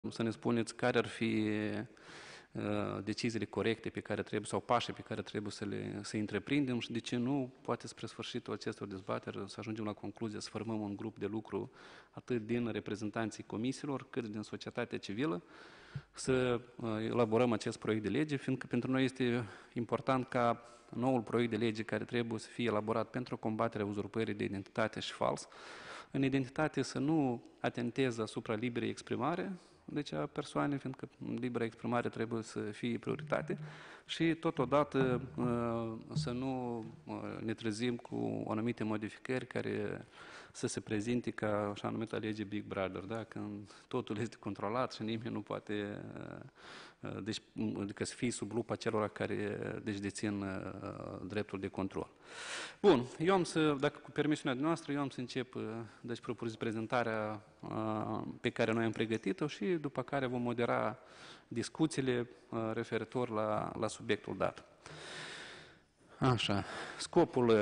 să ne spuneți care ar fi deciziile corecte pe care trebuie, sau pașii pe care trebuie să întreprindem și de ce nu, poate spre sfârșitul acestor dezbateri, să ajungem la concluzie să formăm un grup de lucru atât din reprezentanții comisiilor, cât din societatea civilă, să elaborăm acest proiect de lege, fiindcă pentru noi este important ca noul proiect de lege care trebuie să fie elaborat pentru combaterea uzurpării de identitate și fals, în identitate să nu atenteze asupra liberei exprimare, deci a persoanei, fiindcă libera exprimare trebuie să fie prioritate, și totodată să nu ne trezim cu anumite modificări care să se prezinte ca așa numită lege Big Brother, da? Când totul este controlat și nimeni nu poate adică să fie sub lupa celor care dețin dreptul de control. Bun, eu am să, dacă cu permisiunea noastră, eu am să încep deci prezentarea pe care noi am pregătit-o și după care vom modera discuțiile referitor la subiectul dat. Așa, scopul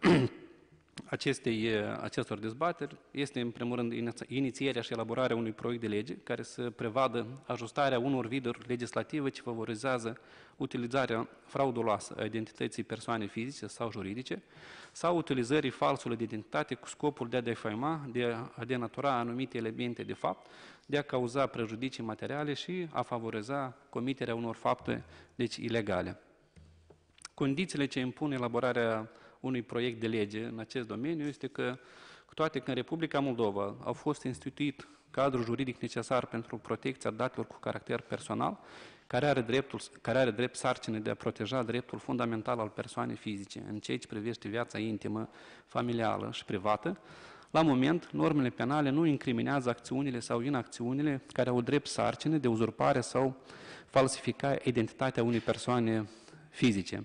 acestor dezbateri este, în primul rând, inițierea și elaborarea unui proiect de lege care să prevadă ajustarea unor viduri legislative ce favorizează utilizarea frauduloasă a identității persoane fizice sau juridice sau utilizării falsului de identitate cu scopul de a defăima, de a denatura anumite elemente de fapt, de a cauza prejudicii materiale și a favoriza comiterea unor fapte, deci, ilegale. Condițiile ce impun elaborarea unui proiect de lege în acest domeniu este că, cu toate că în Republica Moldova au fost instituit cadrul juridic necesar pentru protecția datelor cu caracter personal, care are drept sarcină de a proteja dreptul fundamental al persoanei fizice în ceea ce privește viața intimă, familială și privată, la moment, normele penale nu incriminează acțiunile sau inacțiunile care au drept sarcină de uzurpare sau falsifica identitatea unei persoane fizice.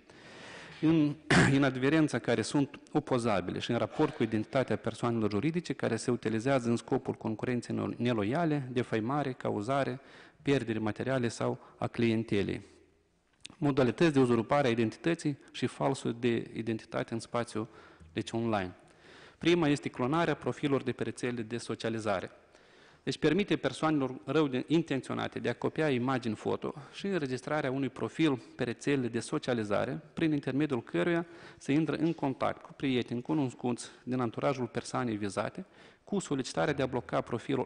În inadverența care sunt opozabile și în raport cu identitatea persoanelor juridice care se utilizează în scopul concurenței neloiale, defăimare, cauzare, pierderi materiale sau a clientelei. Modalități de uzurpare a identității și falsul de identitate în spațiu, deci online. Prima este clonarea profilurilor de pe rețelele de socializare. Deci permite persoanelor rău intenționate de a copia imagini foto și înregistrarea unui profil pe rețelele de socializare, prin intermediul căruia se intră în contact cu prieteni cunoscuți din anturajul persoanei vizate, cu solicitarea de a bloca profilul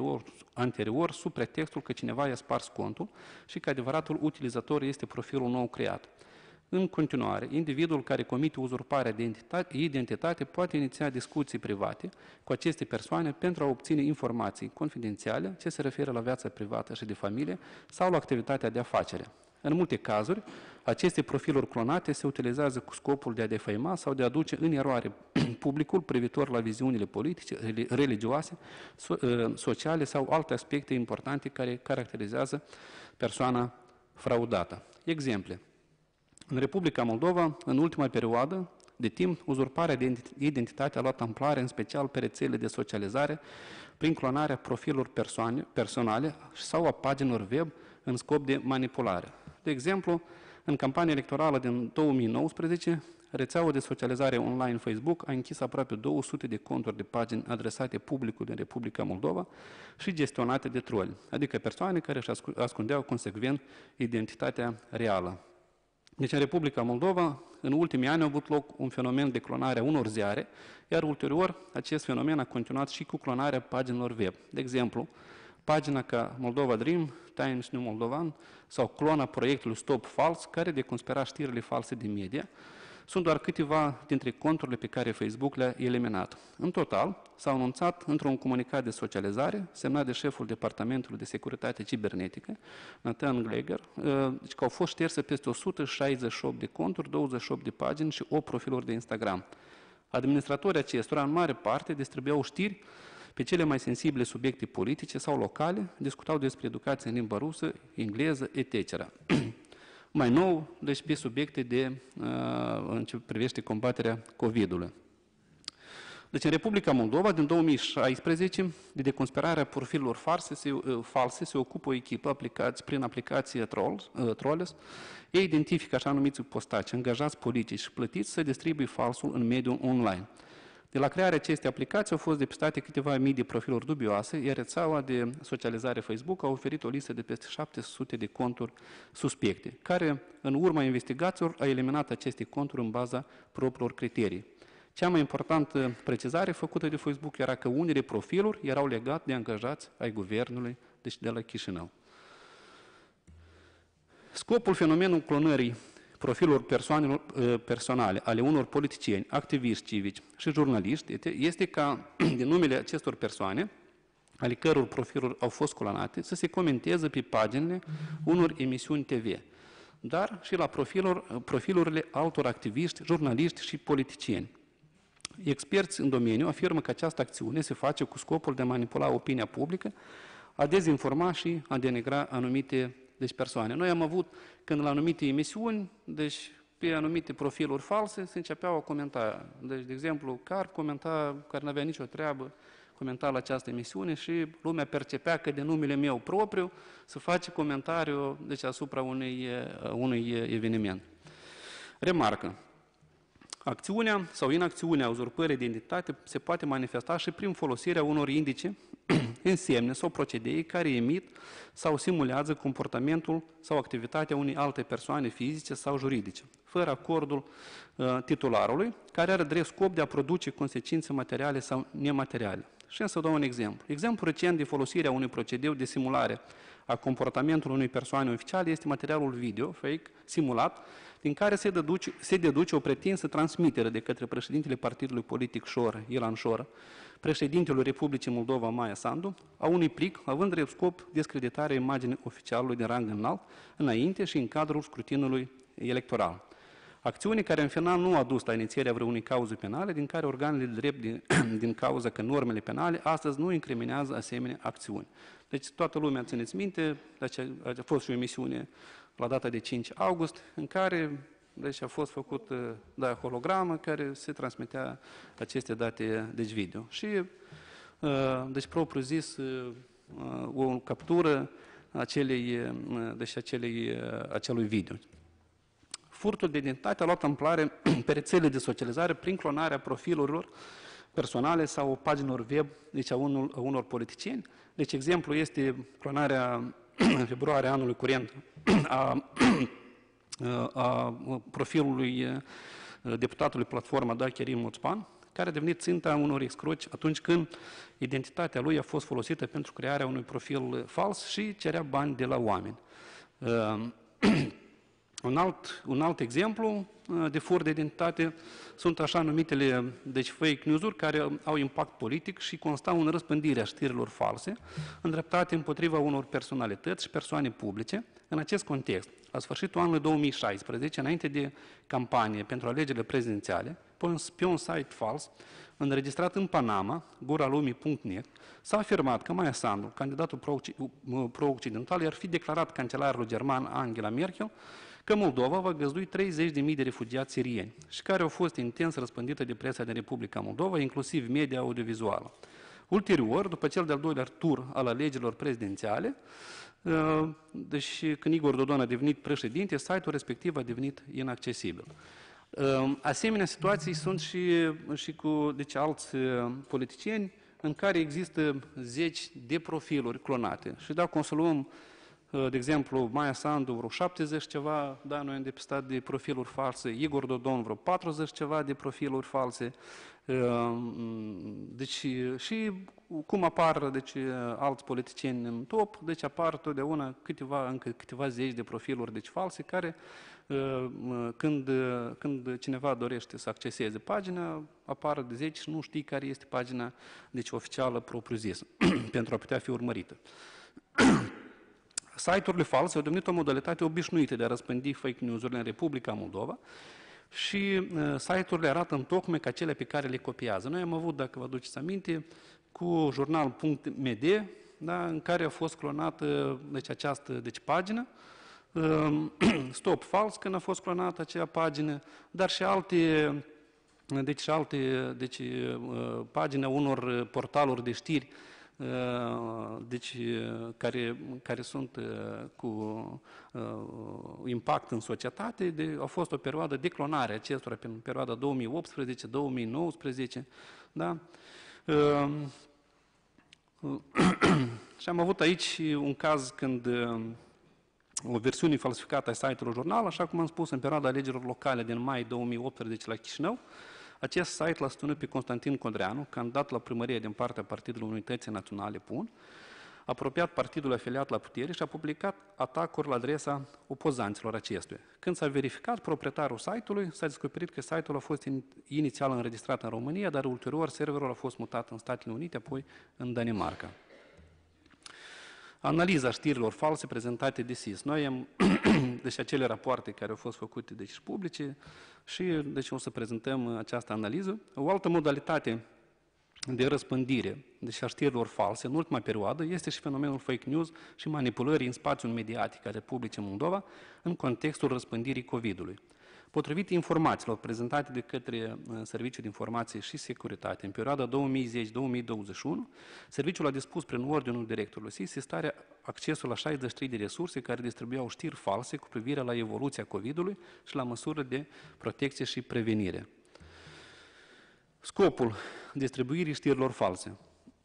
anterior sub pretextul că cineva i-a spars contul și că adevăratul utilizator este profilul nou creat. În continuare, individul care comite uzurparea de identitate poate iniția discuții private cu aceste persoane pentru a obține informații confidențiale ce se referă la viața privată și de familie sau la activitatea de afacere. În multe cazuri, aceste profiluri clonate se utilizează cu scopul de a defăima sau de a aduce în eroare publicul privitor la viziunile politice, religioase, sociale sau alte aspecte importante care caracterizează persoana fraudată. Exemple. În Republica Moldova, în ultima perioadă de timp, uzurparea de identitate a luat amploare, în special pe rețelele de socializare, prin clonarea profilurilor personale sau a paginilor web în scop de manipulare. De exemplu, în campania electorală din 2019, rețeaua de socializare online Facebook a închis aproape 200 de conturi de pagini adresate publicului din Republica Moldova și gestionate de troli, adică persoane care își ascundeau consecvent identitatea reală. Deci în Republica Moldova, în ultimii ani a avut loc un fenomen de clonare a unor ziare, iar ulterior acest fenomen a continuat și cu clonarea paginilor web. De exemplu, pagina ca Moldova Dream, Times New Moldovan sau clona proiectului Stop Fals, care deconspira știrile false din media, sunt doar câteva dintre conturile pe care Facebook le-a eliminat. În total, s-au anunțat într-un comunicat de socializare, semnat de șeful Departamentului de Securitate Cibernetică, Nathan Gleger, deci că au fost șterse peste 168 de conturi, 28 de pagini și 8 profiluri de Instagram. Administratorii acestora, în mare parte, distribuiau știri pe cele mai sensibile subiecte politice sau locale, discutau despre educație în limba rusă, engleză, etc. Mai nou, deci pe subiecte în ce privește combaterea COVID-ului. Deci în Republica Moldova, din 2016, de deconspirarea profilurilor false se ocupă o echipă prin aplicație Trolls. Ei identifică așa numiți postaci, angajați politici și plătiți să distribuie falsul în mediul online. De la crearea acestei aplicații au fost depistate câteva mii de profiluri dubioase, iar rețeaua de socializare Facebook a oferit o listă de peste 700 de conturi suspecte, care, în urma investigațiilor, a eliminat aceste conturi în baza propriilor criterii. Cea mai importantă precizare făcută de Facebook era că unele profiluri erau legate de angajați ai guvernului, deci de la Chișinău. Scopul fenomenului clonării profiluri personale ale unor politicieni, activiști civici și jurnaliști este ca, din numele acestor persoane, ale căror profiluri au fost clonate, să se comenteze pe paginile unor emisiuni TV, dar și la profilurile altor activiști, jurnaliști și politicieni. Experți în domeniu afirmă că această acțiune se face cu scopul de a manipula opinia publică, a dezinforma și a denigra anumite persoane. Noi am avut, când la anumite emisiuni, deci pe anumite profiluri false, se începeau a comenta. Deci, de exemplu, care nu avea nicio treabă, comenta la această emisiune și lumea percepea că de numele meu propriu se face comentariu deci, asupra unui eveniment. Remarcă. Acțiunea sau inacțiunea uzurpării de identitate se poate manifesta și prin folosirea unor indice, însemne sau procedee care emit sau simulează comportamentul sau activitatea unei alte persoane fizice sau juridice, fără acordul titularului, care are drept scop de a produce consecințe materiale sau nemateriale. Și să dau un exemplu. Exemplu recent de folosirea unui procedeu de simulare a comportamentului unei persoane oficiale este materialul video, fake, simulat, din care se deduce o pretinsă transmitere de către președintele partidului politic Șor, Ilan Șor, președintelui Republicii Moldova, Maia Sandu, a unui plic, având drept scop descreditarea imaginii oficialului de rang înalt, înainte și în cadrul scrutinului electoral. Acțiune care în final nu a dus la inițierea vreunei cauze penale, din care organele de drept din cauza că normele penale astăzi nu incriminează asemenea acțiuni. Deci toată lumea, țineți minte, a fost și o emisiune la data de 5 august, în care deci, a fost făcut hologramă care se transmitea aceste date deci, video. Și, deci, propriu zis, o captură acelui video. Furtul de identitate a luat amploare pe rețele de socializare prin clonarea profilurilor personale sau paginilor web deci a unor politicieni. Deci, exemplu este clonarea în februarie anului curent a profilului deputatului Platforma Kerim Moțpan, care a devenit ținta unor excroci atunci când identitatea lui a fost folosită pentru crearea unui profil fals și cerea bani de la oameni. Un alt exemplu de furt de identitate sunt așa numitele deci fake news-uri care au impact politic și constau în răspândirea știrilor false îndreptate împotriva unor personalități și persoane publice. În acest context, la sfârșitul anului 2016, înainte de campanie pentru alegerile prezidențiale, pe un site fals înregistrat în Panama, guralumii.net, s-a afirmat că Maia Sandu, candidatul pro-occidental, ar fi declarat cancelarul german Angela Merkel că Moldova va găzdui 30.000 de refugiați sirieni și care au fost intens răspândită de presa din Republica Moldova, inclusiv media audiovizuală. Ulterior, după cel de-al doilea tur al alegerilor prezidențiale, deci când Igor Dodon a devenit președinte, site-ul respectiv a devenit inaccesibil. Asemenea situații sunt și cu deci, alți politicieni în care există zeci de profiluri clonate. Și dacă consulăm, de exemplu, Maia Sandu, vreo 70 ceva, da, noi am depistat de profiluri false, Igor Dodon, vreo 40 ceva de profiluri false. Deci, și cum apar deci, alți politicieni în top, deci apar totdeauna încă câteva zeci de profiluri deci, false care, când cineva dorește să acceseze pagina, apar de zeci și nu știi care este pagina deci, oficială propriu-zisă, pentru a putea fi urmărită. Site-urile false au devenit o modalitate obișnuită de a răspândi fake news-urile în Republica Moldova și site-urile arată întocmai ca cele pe care le copiază. Noi am avut, dacă vă aduceți aminte, cu jurnal.md, da, în care a fost clonată deci, această pagină, Stop Fals, când a fost clonată acea pagină, dar și alte pagini unor portaluri de știri deci, care sunt cu impact în societate, a fost o perioadă de clonare acestora, în perioada 2018-2019, da? Și am avut aici un caz când o versiune falsificată a site-ului jurnal, așa cum am spus, în perioada alegerilor locale din mai 2018 la Chișinău, acest site l-a susținut pe Constantin Codreanu, candidat la primărie din partea Partidului Unității Naționale PUN, apropiat partidului afiliat la putere și a publicat atacuri la adresa opozanților acestuia. Când s-a verificat proprietarul site-ului, s-a descoperit că site-ul a fost inițial înregistrat în România, dar ulterior serverul a fost mutat în Statele Unite, apoi în Danemarca. Analiza știrilor false prezentate de SIS. Noi am, deci acele rapoarte care au fost făcute deci publice și deci o să prezentăm această analiză. O altă modalitate de răspândire deci a știrilor false în ultima perioadă este și fenomenul fake news și manipulării în spațiul mediatic al Republicii Moldova în contextul răspândirii COVID-ului. Potrivit informațiilor prezentate de către Serviciul de Informație și Securitate, în perioada 2010-2021, serviciul a dispus prin ordinul directorului SIS starea accesul la 63 de resurse care distribuiau știri false cu privire la evoluția COVID-ului și la măsurile de protecție și prevenire. Scopul distribuirii știrilor false.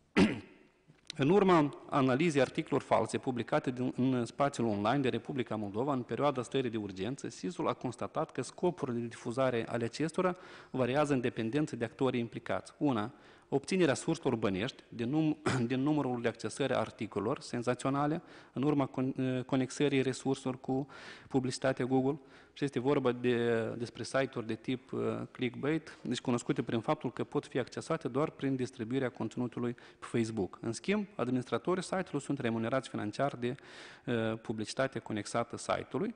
În urma analizei articolelor false publicate în spațiul online de Republica Moldova în perioada stării de urgență, SIS-ul a constatat că scopurile de difuzare ale acestora variază în dependență de actorii implicați. Una, obținerea surselor bănești din numărul de accesări a articolelor senzaționale în urma conexării resurselor cu publicitatea Google. Și este vorba despre site-uri de tip clickbait, deci cunoscute prin faptul că pot fi accesate doar prin distribuirea conținutului pe Facebook. În schimb, administratorii site-ului sunt remunerați financiar de publicitatea conexată site-ului.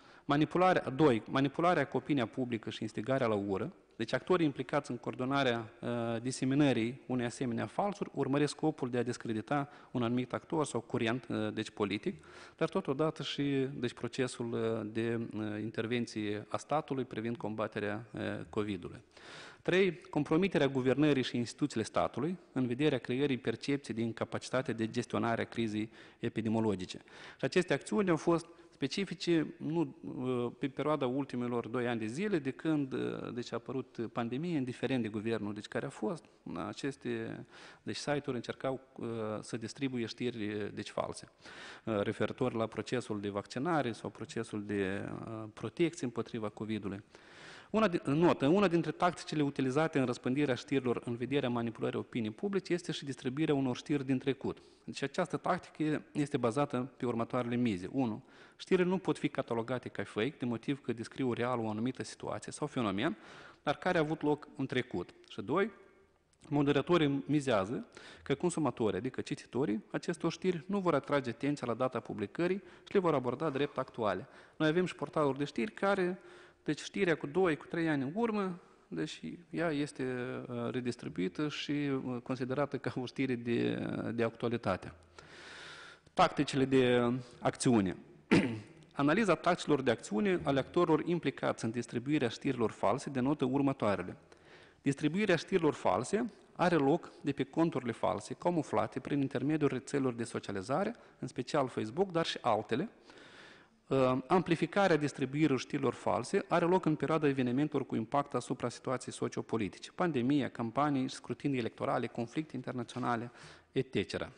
Manipularea cu opinia publică și instigarea la ură. Deci actorii implicați în coordonarea diseminării unei asemenea falsuri urmăresc scopul de a discredita un anumit actor sau curent deci politic, dar totodată și deci, procesul de intervenție a statului privind combaterea COVID-ului. 3. Compromiterea guvernării și instituțiile statului în vederea creării percepției de incapacitate de gestionare a crizei epidemiologice. Și aceste acțiuni au fost specifice pe perioada ultimilor 2 ani de zile, de când deci, a apărut pandemie, indiferent de guvernul deci, care a fost, aceste deci, site-uri încercau să distribuie știri deci, false, referitor la procesul de vaccinare sau procesul de protecție împotriva COVID-ului. Una dintre tacticile utilizate în răspândirea știrilor în vederea manipulării opiniei publice este și distribuirea unor știri din trecut. Deci această tactică este bazată pe următoarele mize. 1. Știrile nu pot fi catalogate ca fake, de motiv că descriu real o anumită situație sau fenomen, dar care a avut loc în trecut. Și 2. Moderatorii mizează că consumatorii, adică cititorii, acestor știri nu vor atrage atenția la data publicării și le vor aborda drept actuale. Noi avem și portaluri de știri care, deci știrea cu 2, cu 3 ani în urmă, deci ea este redistribuită și considerată ca o știre de actualitate. Tacticile de acțiune. Analiza tacticilor de acțiune ale actorilor implicați în distribuirea știrilor false denotă următoarele. Distribuirea știrilor false are loc de pe conturile false, camuflate prin intermediul rețelelor de socializare, în special Facebook, dar și altele. Amplificarea distribuirii știrilor false are loc în perioada evenimentelor cu impact asupra situației sociopolitice, pandemie, campanii, scrutinii electorale, conflicte internaționale, etc.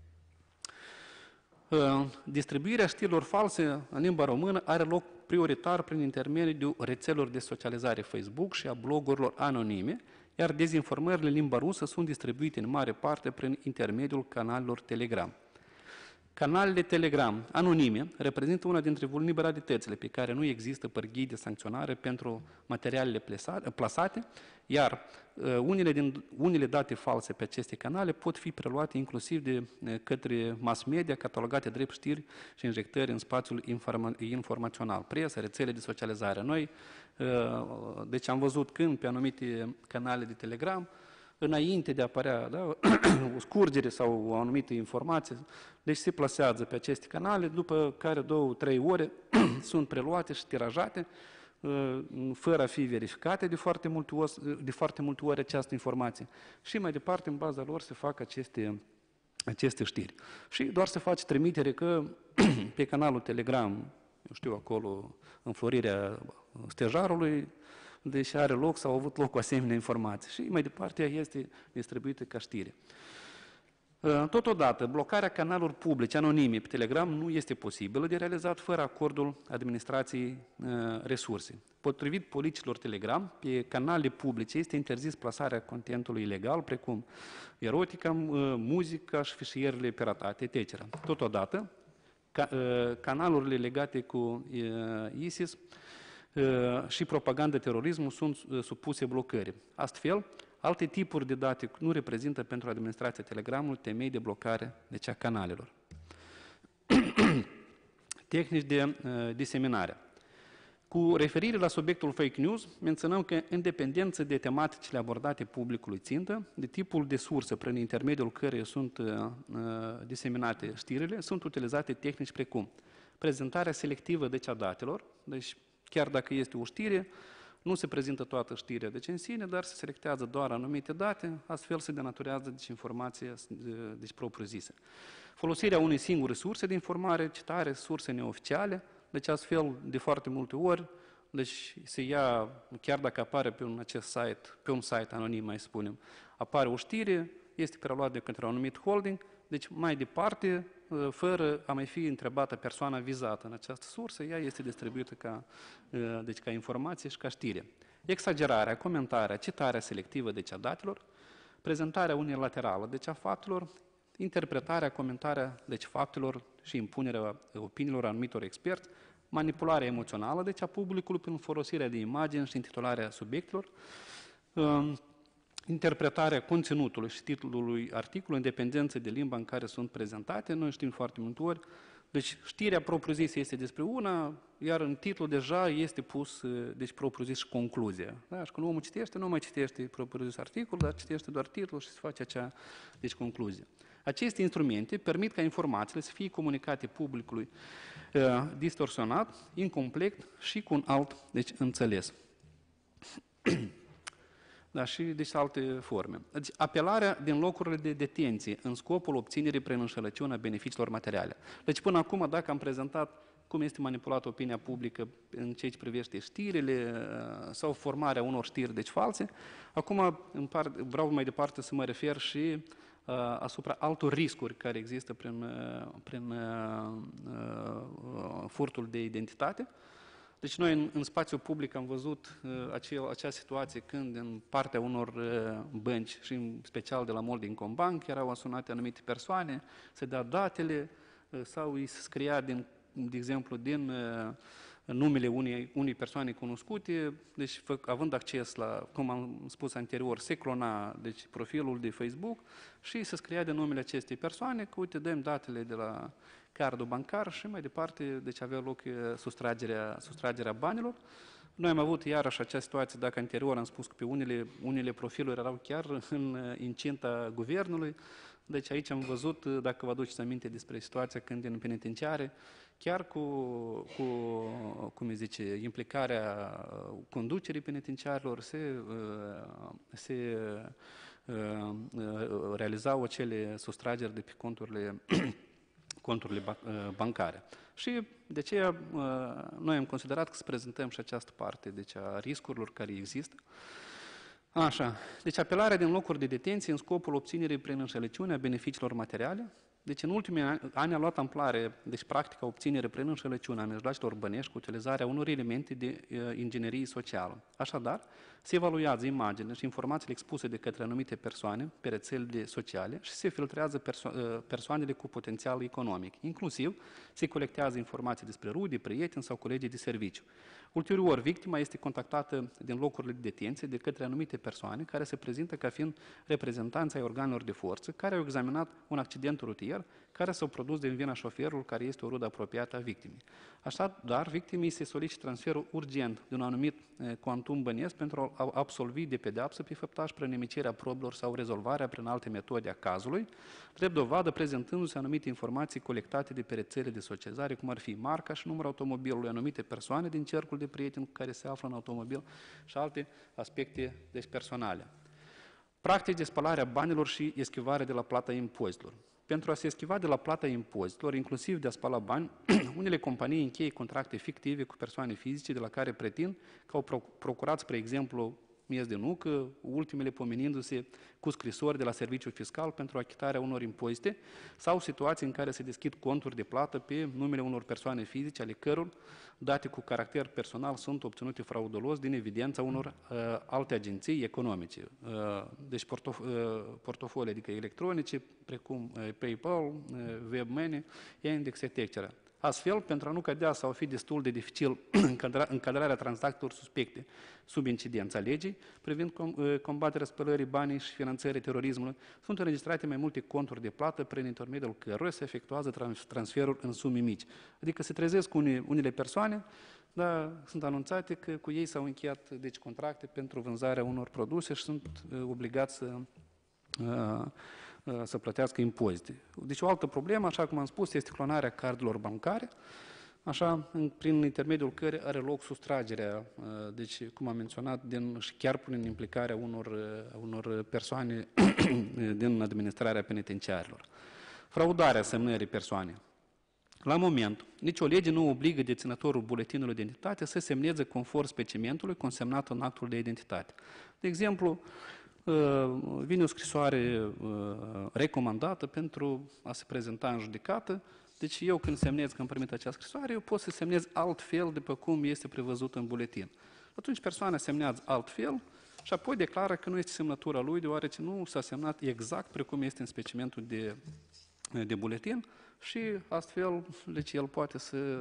Distribuirea știrilor false în limba română are loc prioritar prin intermediul rețelelor de socializare Facebook și a blogurilor anonime, iar dezinformările în limba rusă sunt distribuite în mare parte prin intermediul canalelor Telegram. Canalele Telegram anonime reprezintă una dintre vulnerabilitățile pe care nu există pârghii de sancționare pentru materialele plasate, iar unele date false pe aceste canale pot fi preluate inclusiv de către mass media, catalogate drept știri și injectări în spațiul informațional, presă, rețele de socializare. Noi, deci am văzut când pe anumite canale de Telegram, înainte de a apărea o scurgere sau o anumită informație, deci se plasează pe aceste canale, după care 2-3 ore sunt preluate și tirajate, fără a fi verificate de foarte multe ori această informație. Și mai departe, în baza lor, se fac aceste aceste știri. Și doar să faci trimitere că pe canalul Telegram, eu știu, acolo, înflorirea stejarului, deși are loc sau au avut loc cu asemenea informații. Și mai departe este distribuită ca știre. Totodată, blocarea canalelor publice anonime pe Telegram nu este posibilă de realizat fără acordul administrației resursei. Potrivit politicilor Telegram, pe canalele publice este interzis plasarea contentului ilegal, precum erotica, muzica și fișierele piratate, etc. Totodată, canalurile legate cu ISIS și propaganda terorismului sunt supuse blocării. Astfel, alte tipuri de date nu reprezintă pentru administrația Telegramului temei de blocare a canalelor. Tehnici de diseminare. Cu referire la subiectul fake news, menționăm că, în dependență de tematicile abordate publicului țintă, de tipul de sursă prin intermediul căreia sunt diseminate știrile, sunt utilizate tehnici precum prezentarea selectivă a datelor, deci chiar dacă este o știre, nu se prezintă toată știrea în sine, dar se selectează doar anumite date, astfel se denaturează informația propriu-zisă. Folosirea unei singure surse de informare, citare, surse neoficiale, deci astfel, de foarte multe ori, deci se ia, chiar dacă apare pe un site anonim, mai spunem, apare o știre, este preluat de către un anumit holding, deci mai departe, fără a mai fi întrebată persoana vizată în această sursă, ea este distribuită ca informație și ca știre. Exagerarea, comentarea, citarea selectivă a datelor, prezentarea unilaterală a faptelor, interpretarea, comentarea faptelor și impunerea opiniilor anumitor experți, manipularea emoțională a publicului prin folosirea de imagini și intitularea subiectelor, interpretarea conținutului și titlului articolului în dependență de limba în care sunt prezentate. Noi știm foarte multe ori, deci știrea propriu-zisă este despre una, iar în titlu deja este pus, deci propriu-zis și concluzia. Da? Și când omul citește, nu mai citește propriu-zis articolul, dar citește doar titlul și se face acea concluzie. Aceste instrumente permit ca informațiile să fie comunicate publicului distorsionat, incomplet și cu un alt înțeles. Da, și alte forme. Deci, apelarea din locurile de detenție în scopul obținerii prin înșelăciune a beneficiilor materiale. Deci până acum, dacă am prezentat cum este manipulată opinia publică în ceea ce privește știrile sau formarea unor știri false, acum vreau mai departe să mă refer și asupra altor riscuri care există prin furtul de identitate. Deci noi în spațiul public am văzut acea situație când în partea unor bănci și în special de la Moldingcombank erau asunate anumite persoane, se dea datele sau îi se scria, de exemplu, din numele unei persoane cunoscute, deci având acces la, cum am spus anterior, se clona profilul de Facebook și se scria de numele acestei persoane că, uite, dăm datele de la cardul bancar și mai departe, deci avea loc sustragerea banilor. Noi am avut iarăși acea situație, dacă anterior am spus că pe unele profiluri erau chiar în incinta guvernului, deci aici am văzut, dacă vă aduceți aminte despre situația când în penitenciare, chiar cu implicarea conducerii penitenciarilor se realizau acele sustrageri de pe conturile bancare. Și de aceea noi am considerat că să prezentăm și această parte, deci a riscurilor care există. Așa, deci apelarea din locuri de detenție în scopul obținerii prin înșelăciune a beneficiilor materiale. Deci în ultimii ani a luat amplare, deci practica obținere prin înșelăciune a mijloacelor bănești cu utilizarea unor elemente de inginerie socială. Așadar, se evaluează imaginile și informațiile expuse de către anumite persoane pe rețelele sociale și se filtrează persoanele cu potențial economic. Inclusiv, se colectează informații despre rude, prieteni sau colegii de serviciu. Ulterior, victima este contactată din locurile de detenție de către anumite persoane care se prezintă ca fiind reprezentanți ai organelor de forță care au examinat un accident rutier care s-au produs din vina șoferului care este o rudă apropiată a victimei. Așadar, victimii se solicită transferul urgent de un anumit cuantum bănesc pentru a absolvi de pedeapsă pe făptaș prin emiterea probelor sau rezolvarea prin alte metode a cazului, drept dovadă prezentându-se anumite informații colectate de pe rețele de socializare, cum ar fi marca și numărul automobilului, anumite persoane din cercul de prieteni care se află în automobil și alte aspecte personale. Practic de spălare a banilor și eschivare de la plata impozitelor. pentru a se eschiva de la plata impozitelor, inclusiv de a spăla bani, unele companii încheie contracte fictive cu persoane fizice de la care pretind că au procurat, spre exemplu, miez de nucă, ultimele pomenindu-se cu scrisori de la Serviciul Fiscal pentru achitarea unor impozite sau situații în care se deschid conturi de plată pe numele unor persoane fizice, ale căror date cu caracter personal sunt obținute fraudulos din evidența unor alte agenții economice. Deci portofolii, adică electronice, precum PayPal, WebMoney, Yandex, etc. Astfel, pentru a nu cădea sau fi destul de dificil încadrarea tranzacțiilor suspecte sub incidența legii, privind combaterea spălării banii și finanțării terorismului, sunt înregistrate mai multe conturi de plată prin intermediul cărora se efectuează transferuri în sume mici. Adică se trezesc unele persoane, dar sunt anunțate că cu ei s-au încheiat deci, contracte pentru vânzarea unor produse și sunt obligați să plătească impozite. Deci o altă problemă, așa cum am spus, este clonarea cardurilor bancare, așa, prin intermediul cărei are loc sustragerea, deci, cum am menționat, și chiar prin implicarea unor persoane din administrarea penitenciarilor. Fraudarea semnării persoanei. La moment, nicio lege nu obligă deținătorul buletinului de identitate să semneze conform specimentului consemnat în actul de identitate. De exemplu, vine o scrisoare recomandată pentru a se prezenta în judecată. Deci eu când semnez că îmi permit această scrisoare, eu pot să semnez altfel după cum este prevăzut în buletin. Atunci persoana semnează altfel și apoi declară că nu este semnătura lui, deoarece nu s-a semnat exact precum este în specimentul de buletin și astfel deci el poate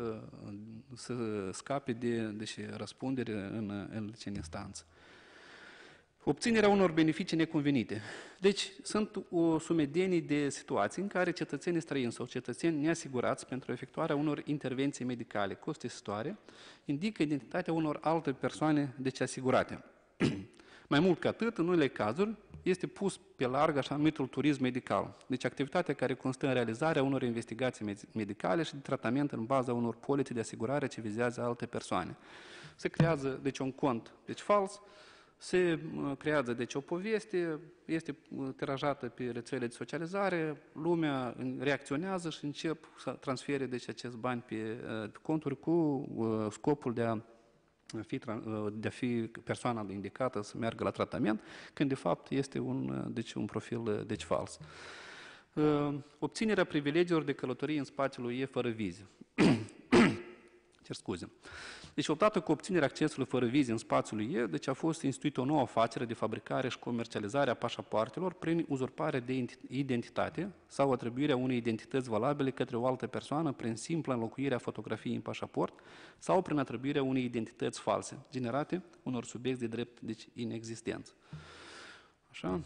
să scape de răspundere în instanță. Obținerea unor beneficii neconvenite. Deci, sunt o sumedenie de situații în care cetățenii străini sau cetățeni neasigurați pentru efectuarea unor intervenții medicale costisitoare indică identitatea unor alte persoane deci asigurate. Mai mult ca atât, în unele cazuri, este pus pe larg așa numitul turism medical. Deci activitatea care constă în realizarea unor investigații medicale și de tratament în baza unor polițe de asigurare ce vizează alte persoane. Se creează deci un cont deci fals, se creează deci o poveste, este tirajată pe rețelele de socializare, lumea reacționează și încep să transfere deci acest bani pe conturi cu scopul de a fi persoana indicată să meargă la tratament, când de fapt este un profil deci fals. Obținerea privilegiilor de călătorie în spațiul UE fără vize. Cer scuze. Deci, odată cu obținerea accesului fără vize în spațiul UE, deci a fost instituită o nouă afacere de fabricare și comercializare a pașapoartelor prin uzurpare de identitate sau atribuirea unei identități valabile către o altă persoană prin simpla înlocuire a fotografiei în pașaport sau prin atribuirea unei identități false, generate unor subiecti de drept deci inexistență. Așa?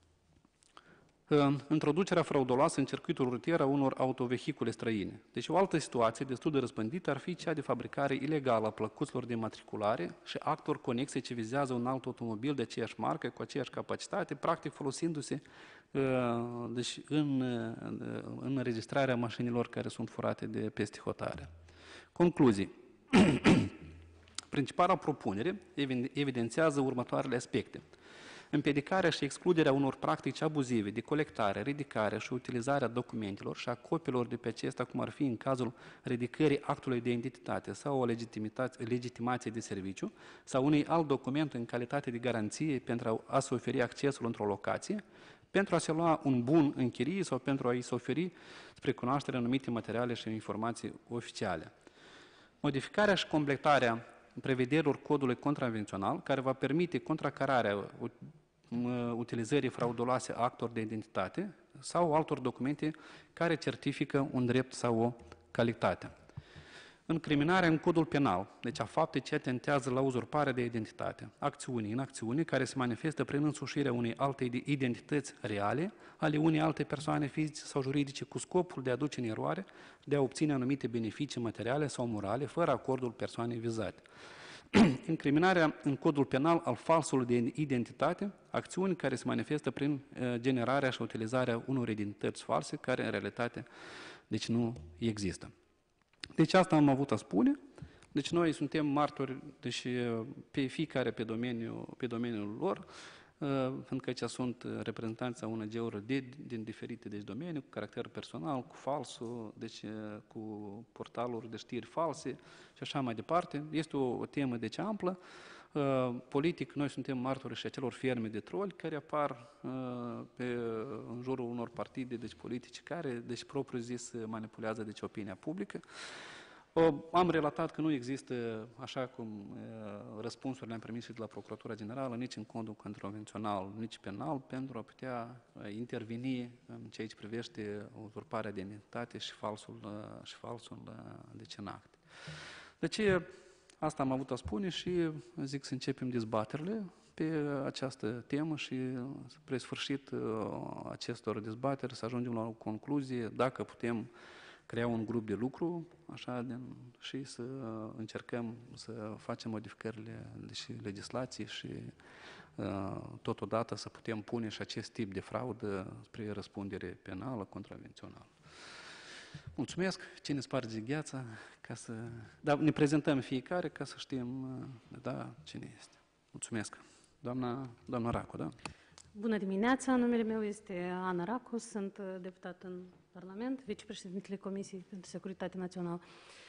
Introducerea frauduloasă în circuitul rutier a unor autovehicule străine. Deci o altă situație destul de răspândită ar fi cea de fabricare ilegală a plăcuților de matriculare și actori conexe ce vizează un alt automobil de aceeași marcă, cu aceeași capacitate, practic folosindu-se deci în înregistrarea mașinilor care sunt furate de peste hotare. Concluzii. Principala propunere evidențiază următoarele aspecte. Împiedicarea și excluderea unor practici abuzive de colectare, ridicare și utilizarea documentelor și a copiilor de pe acesta, cum ar fi în cazul ridicării actului de identitate sau o legitimație de serviciu sau unui alt document în calitate de garanție pentru a se oferi accesul într-o locație, pentru a se lua un bun în chirie sau pentru a-i se oferi spre cunoaștere anumite materiale și informații oficiale. Modificarea și completarea prevederilor codului contravențional, care va permite contracararea utilizării frauduloase a actelor de identitate sau altor documente care certifică un drept sau o calitate. Incriminarea în codul penal, deci a faptei ce atentează la uzurparea de identitate, acțiuni care se manifestă prin însușirea unei alte identități reale ale unei alte persoane fizice sau juridice cu scopul de a duce în eroare, de a obține anumite beneficii materiale sau morale fără acordul persoanei vizate. Incriminarea în codul penal al falsului de identitate, acțiuni care se manifestă prin generarea și utilizarea unor identități false care în realitate deci nu există. Deci asta am avut a spune. Deci noi suntem martori deci, pe fiecare pe domeniul lor. pentru că aici sunt reprezentanții a ONG-uri din diferite domenii, cu caracter personal, cu falsul, deci cu portaluri de știri false și așa mai departe. Este o temă amplă. Politic, noi suntem martori și acelor ferme de troli care apar în jurul unor partide politice care, propriu zis, manipulează opinia publică. Am relatat că nu există, așa cum răspunsurile le-am primit și de la Procuratura Generală, nici în codul contravențional, nici penal, pentru a putea interveni în ceea ce privește uzurparea de identitate și falsul în acte. Deci, asta am avut a spune și zic să începem dezbaterile pe această temă și spre sfârșit acestor dezbateri să ajungem la o concluzie, dacă putem crea un grup de lucru și să încercăm să facem modificările și legislații și totodată să putem pune și acest tip de fraudă spre răspundere penală, contravențională. Mulțumesc. Cine sparge gheața? Ne prezentăm fiecare ca să știm cine este. Mulțumesc. Doamna Racu, da? Bună dimineața, numele meu este Ana Racu, sunt deputat în Parlament, vicepreședintele Comisiei pentru Securitate Națională.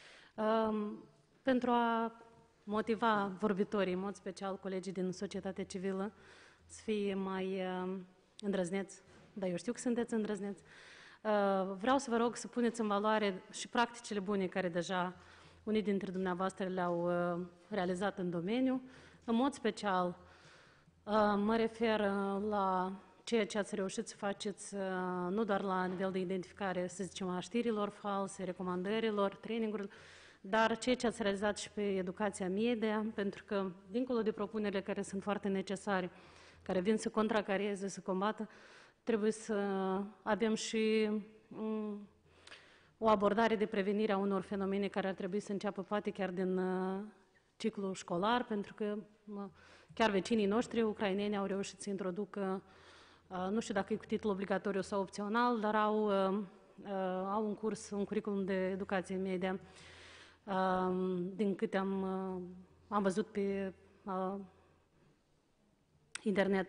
Pentru a motiva vorbitorii, în mod special colegii din societatea civilă, să fie mai îndrăzneți, dar eu știu că sunteți îndrăzneți, vreau să vă rog să puneți în valoare și practicile bune care deja unii dintre dumneavoastră le-au realizat în domeniu. În mod special, mă refer la ceea ce ați reușit să faceți nu doar la nivel de identificare, să zicem, a știrilor false, recomandărilor, training-urilor, dar ceea ce ați realizat și pe educația media, pentru că, dincolo de propunerile care sunt foarte necesare, care vin să contracareze, să combată, trebuie să avem și o abordare de prevenire a unor fenomene care ar trebui să înceapă poate chiar din ciclul școlar, pentru că chiar vecinii noștri ucraineni au reușit să introducă, nu știu dacă e cu titlu obligatoriu sau opțional, dar au un curs, un curriculum de educație media, din câte am văzut pe internet.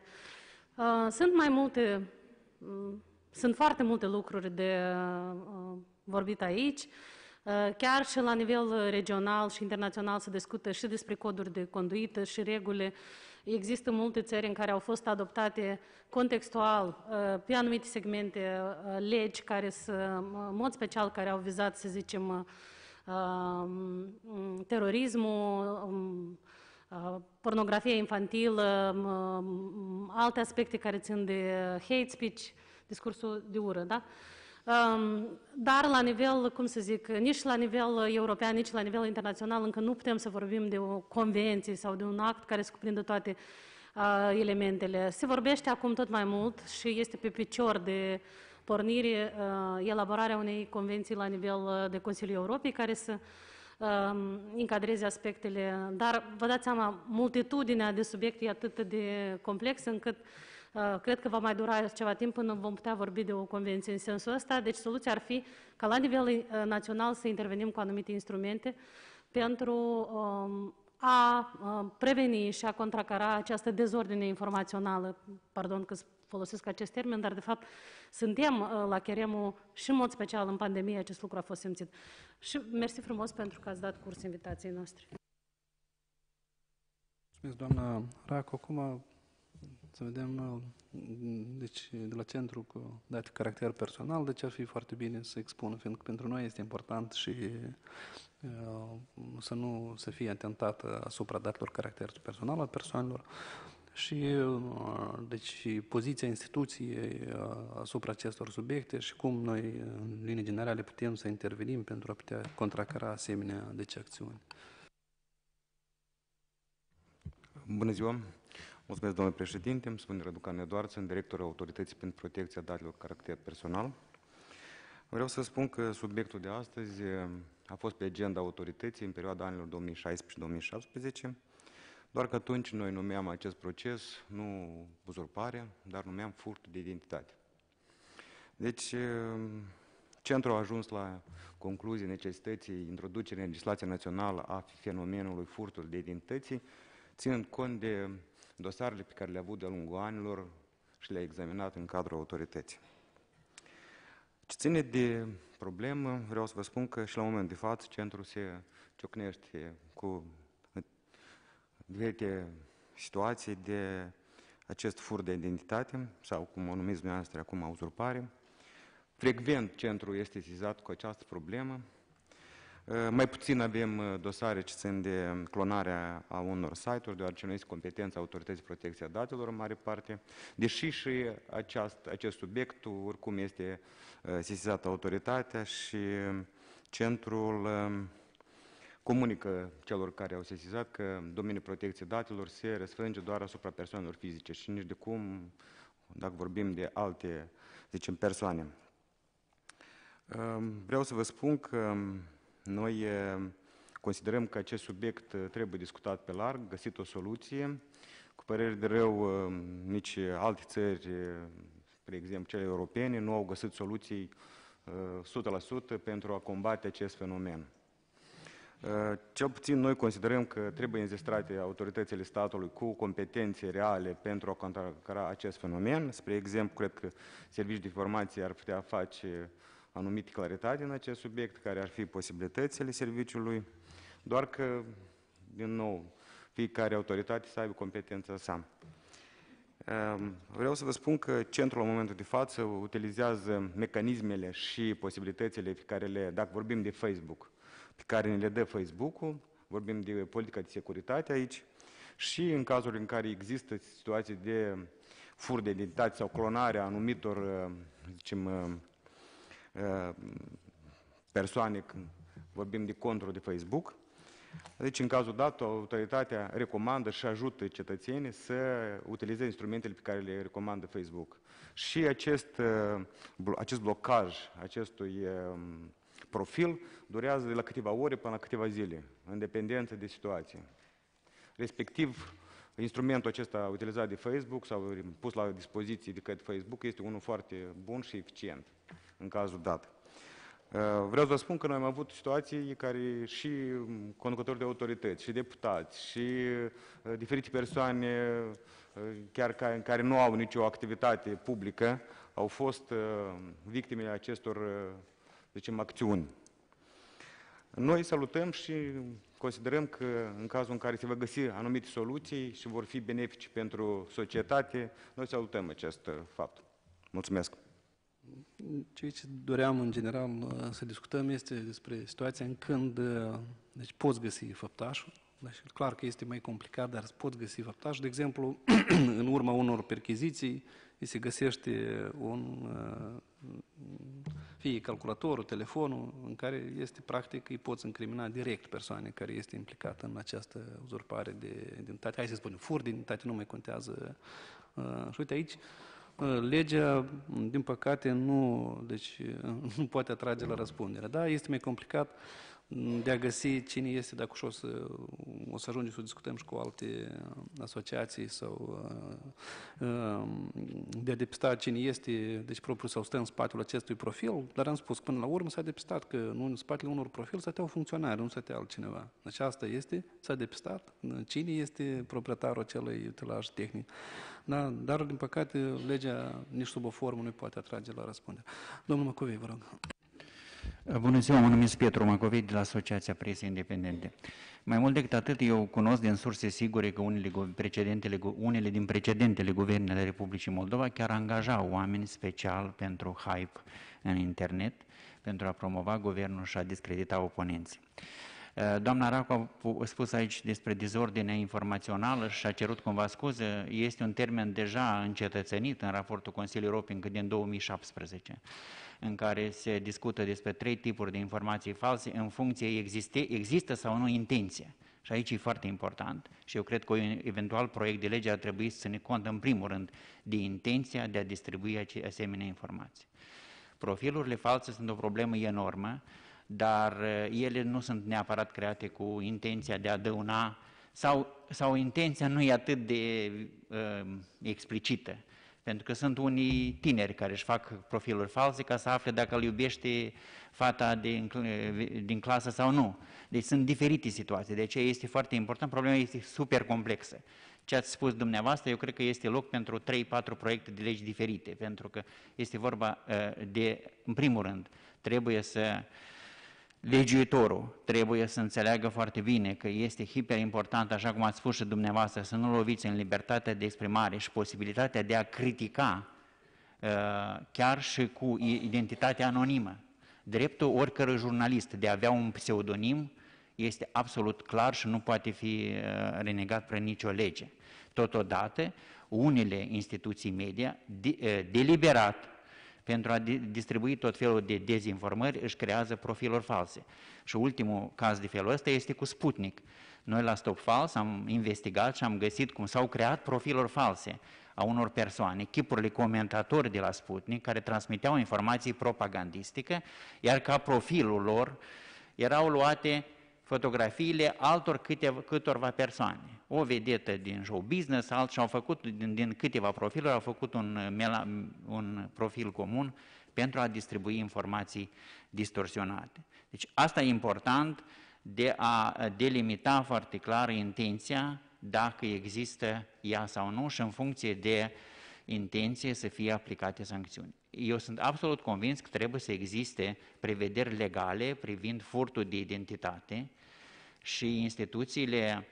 Sunt foarte multe lucruri de vorbit aici. Chiar și la nivel regional și internațional se discută și despre coduri de conduită și reguli. Există multe țări în care au fost adoptate contextual, pe anumite segmente, legi care în mod special, care au vizat, să zicem, terorismul, pornografia infantilă, alte aspecte care țin de hate speech, discursul de ură, da? Dar la nivel, cum să zic, nici la nivel european, nici la nivel internațional, încă nu putem să vorbim de o convenție sau de un act care să cuprindă toate elementele. Se vorbește acum tot mai mult și este pe picior de pornire elaborarea unei convenții la nivel de Consiliul Europei care să încadreze aspectele, dar vă dați seama, multitudinea de subiecte e atât de complexă încât cred că va mai dura ceva timp până vom putea vorbi de o convenție în sensul ăsta. Deci soluția ar fi ca la nivel național să intervenim cu anumite instrumente pentru a preveni și a contracara această dezordine informațională. Pardon că folosesc acest termen, dar de fapt suntem la cheremul și în mod special în pandemie acest lucru a fost simțit. Și mersi frumos pentru că ați dat curs invitației noastre. Mulțumesc, doamna Racu. Acum să vedem, deci de la centru cu date caracter personal, deci ar fi foarte bine să expună, fiindcă pentru noi este important și să fie atentată asupra datelor caracter personal al persoanelor și deci poziția instituției asupra acestor subiecte și cum noi, în linii generale, putem să intervenim pentru a putea contracara asemenea deci acțiuni. Bună ziua! Mulțumesc, domnule președinte. Îmi spune Răducan Eduard, sunt directorul Autorității pentru Protecția Datelor Caracter Personal. Vreau să spun că subiectul de astăzi a fost pe agenda autorității în perioada anilor 2016-2017, doar că atunci noi numeam acest proces nu uzurpare, dar numeam furt de identitate. Deci, centrul a ajuns la concluzia necesității introducerii în legislația națională a fenomenului furtul de identități, ținând cont de dosarele pe care le-a avut de-a lungul anilor și le-a examinat în cadrul autorității. Ce ține de problemă, vreau să vă spun că și la momentul de față centrul se ciocnește cu diferite situații de acest fur de identitate, sau cum o numiți dumneavoastră acum, uzurpare. Frecvent centrul este sesizat cu această problemă. Mai puțin avem dosare ce țin de clonarea a unor site-uri, deoarece nu este competența Autorității Protecției Datelor în mare parte, deși și acest subiect oricum este sesizat autoritatea și centrul comunică celor care au sesizat că domeniul protecției datelor se răsfrânge doar asupra persoanelor fizice și nici de cum, dacă vorbim de alte, zicem, persoane. Vreau să vă spun că noi considerăm că acest subiect trebuie discutat pe larg, găsit o soluție. Cu părere de rău, nici alte țări, spre exemplu cele europene, nu au găsit soluții 100% pentru a combate acest fenomen. Cel puțin noi considerăm că trebuie înzestrate autoritățile statului cu competențe reale pentru a contracara acest fenomen. Spre exemplu, cred că Serviciul de Informație ar putea face anumite claritate în acest subiect, care ar fi posibilitățile serviciului, doar că, din nou, fiecare autoritate să aibă competența sa. Vreau să vă spun că centrul, în momentul de față, utilizează mecanismele și posibilitățile pe care dacă vorbim de Facebook, pe care ne le dă Facebook-ul, vorbim de politica de securitate aici, și în cazul în care există situații de fur de identitate sau clonare a anumitor, zicem, persoane, când vorbim de conturi de Facebook. Deci, în cazul dat, autoritatea recomandă și ajută cetățenii să utilizeze instrumentele pe care le recomandă Facebook. Și acest blocaj acestui profil durează de la câteva ore până la câteva zile, în dependență de situație. Respectiv, instrumentul acesta utilizat de Facebook sau pus la dispoziție de către Facebook este unul foarte bun și eficient în cazul dat. Vreau să vă spun că noi am avut situații care și conducători de autorități, și deputați, și diferite persoane chiar care nu au nicio activitate publică, au fost victimele acestor, zicem, acțiuni. Noi salutăm și considerăm că în cazul în care se va găsi anumite soluții și vor fi benefici pentru societate, noi salutăm acest fapt. Mulțumesc! Ceea ce doream în general să discutăm este despre situația în când deci poți găsi făptașul. Deci, clar că este mai complicat, dar poți găsi făptașul. De exemplu, în urma unor percheziții, se găsește fie calculatorul, telefonul, în care este practic îi poți incrimina direct persoane care este implicată în această uzurpare de identitate. Hai să spunem, fur de identitate nu mai contează. Și uite aici, legea, din păcate, nu poate atrage la răspundere. Da, este mai complicat de a găsi cine este, dacă o să ajungem să discutăm și cu alte asociații sau de a depista cine este, deci propriu sau stă în spatele acestui profil, dar am spus, până la urmă s-a depistat că în spatele unor profil stăteau funcționari, nu stătea altcineva. Deci asta este, s-a depistat cine este proprietarul acelui utilaj tehnic. Da, dar, din păcate, legea nici sub o formă nu poate atrage la răspundere. Domnul Macovei, vă rog. Bună ziua, mă numesc Pietru Macovei de la Asociația Presei Independente. Mai mult decât atât, eu cunosc din surse sigure că unele din precedentele guverne ale Republicii Moldova chiar angajau oameni special pentru hype în internet, pentru a promova guvernul și a discredita oponenții. Doamna Racu a spus aici despre dezordinea informațională și a cerut cumva scuze. Este un termen deja încetățenit în raportul Consiliului Europei încă din 2017, în care se discută despre 3 tipuri de informații false în funcție există sau nu intenție. Și aici e foarte important și eu cred că un eventual proiect de lege ar trebui să ține cont în primul rând de intenția de a distribui asemenea informații. Profilurile false sunt o problemă enormă, dar ele nu sunt neapărat create cu intenția de a dăuna sau intenția nu e atât de explicită. Pentru că sunt unii tineri care își fac profiluri false ca să afle dacă îl iubește fata din clasă sau nu. Deci sunt diferite situații, de aceea este foarte important, problema este super complexă. Ce ați spus dumneavoastră, eu cred că este loc pentru 3-4 proiecte de legi diferite, pentru că este vorba de, în primul rând, legiuitorul trebuie să înțeleagă foarte bine că este hiperimportant, așa cum ați spus și dumneavoastră, să nu loviți în libertatea de exprimare și posibilitatea de a critica chiar și cu identitatea anonimă. Dreptul oricărui jurnalist de a avea un pseudonim este absolut clar și nu poate fi renegat prin nicio lege. Totodată, unele instituții media, deliberat, pentru a distribui tot felul de dezinformări, își creează profiluri false. Și ultimul caz de felul ăsta este cu Sputnik. Noi la Stop Fals am investigat și am găsit cum s-au creat profiluri false a unor persoane, chipurile comentatori de la Sputnik, care transmiteau informații propagandistice, iar ca profilul lor erau luate fotografiile altor câtorva persoane. O vedetă din show business, alții au făcut, din câteva profiluri, au făcut un profil comun pentru a distribui informații distorsionate. Deci asta e important de a delimita foarte clar intenția, dacă există ea sau nu, și în funcție de intenție să fie aplicate sancțiuni. Eu sunt absolut convins că trebuie să existe prevederi legale privind furtul de identitate și instituțiile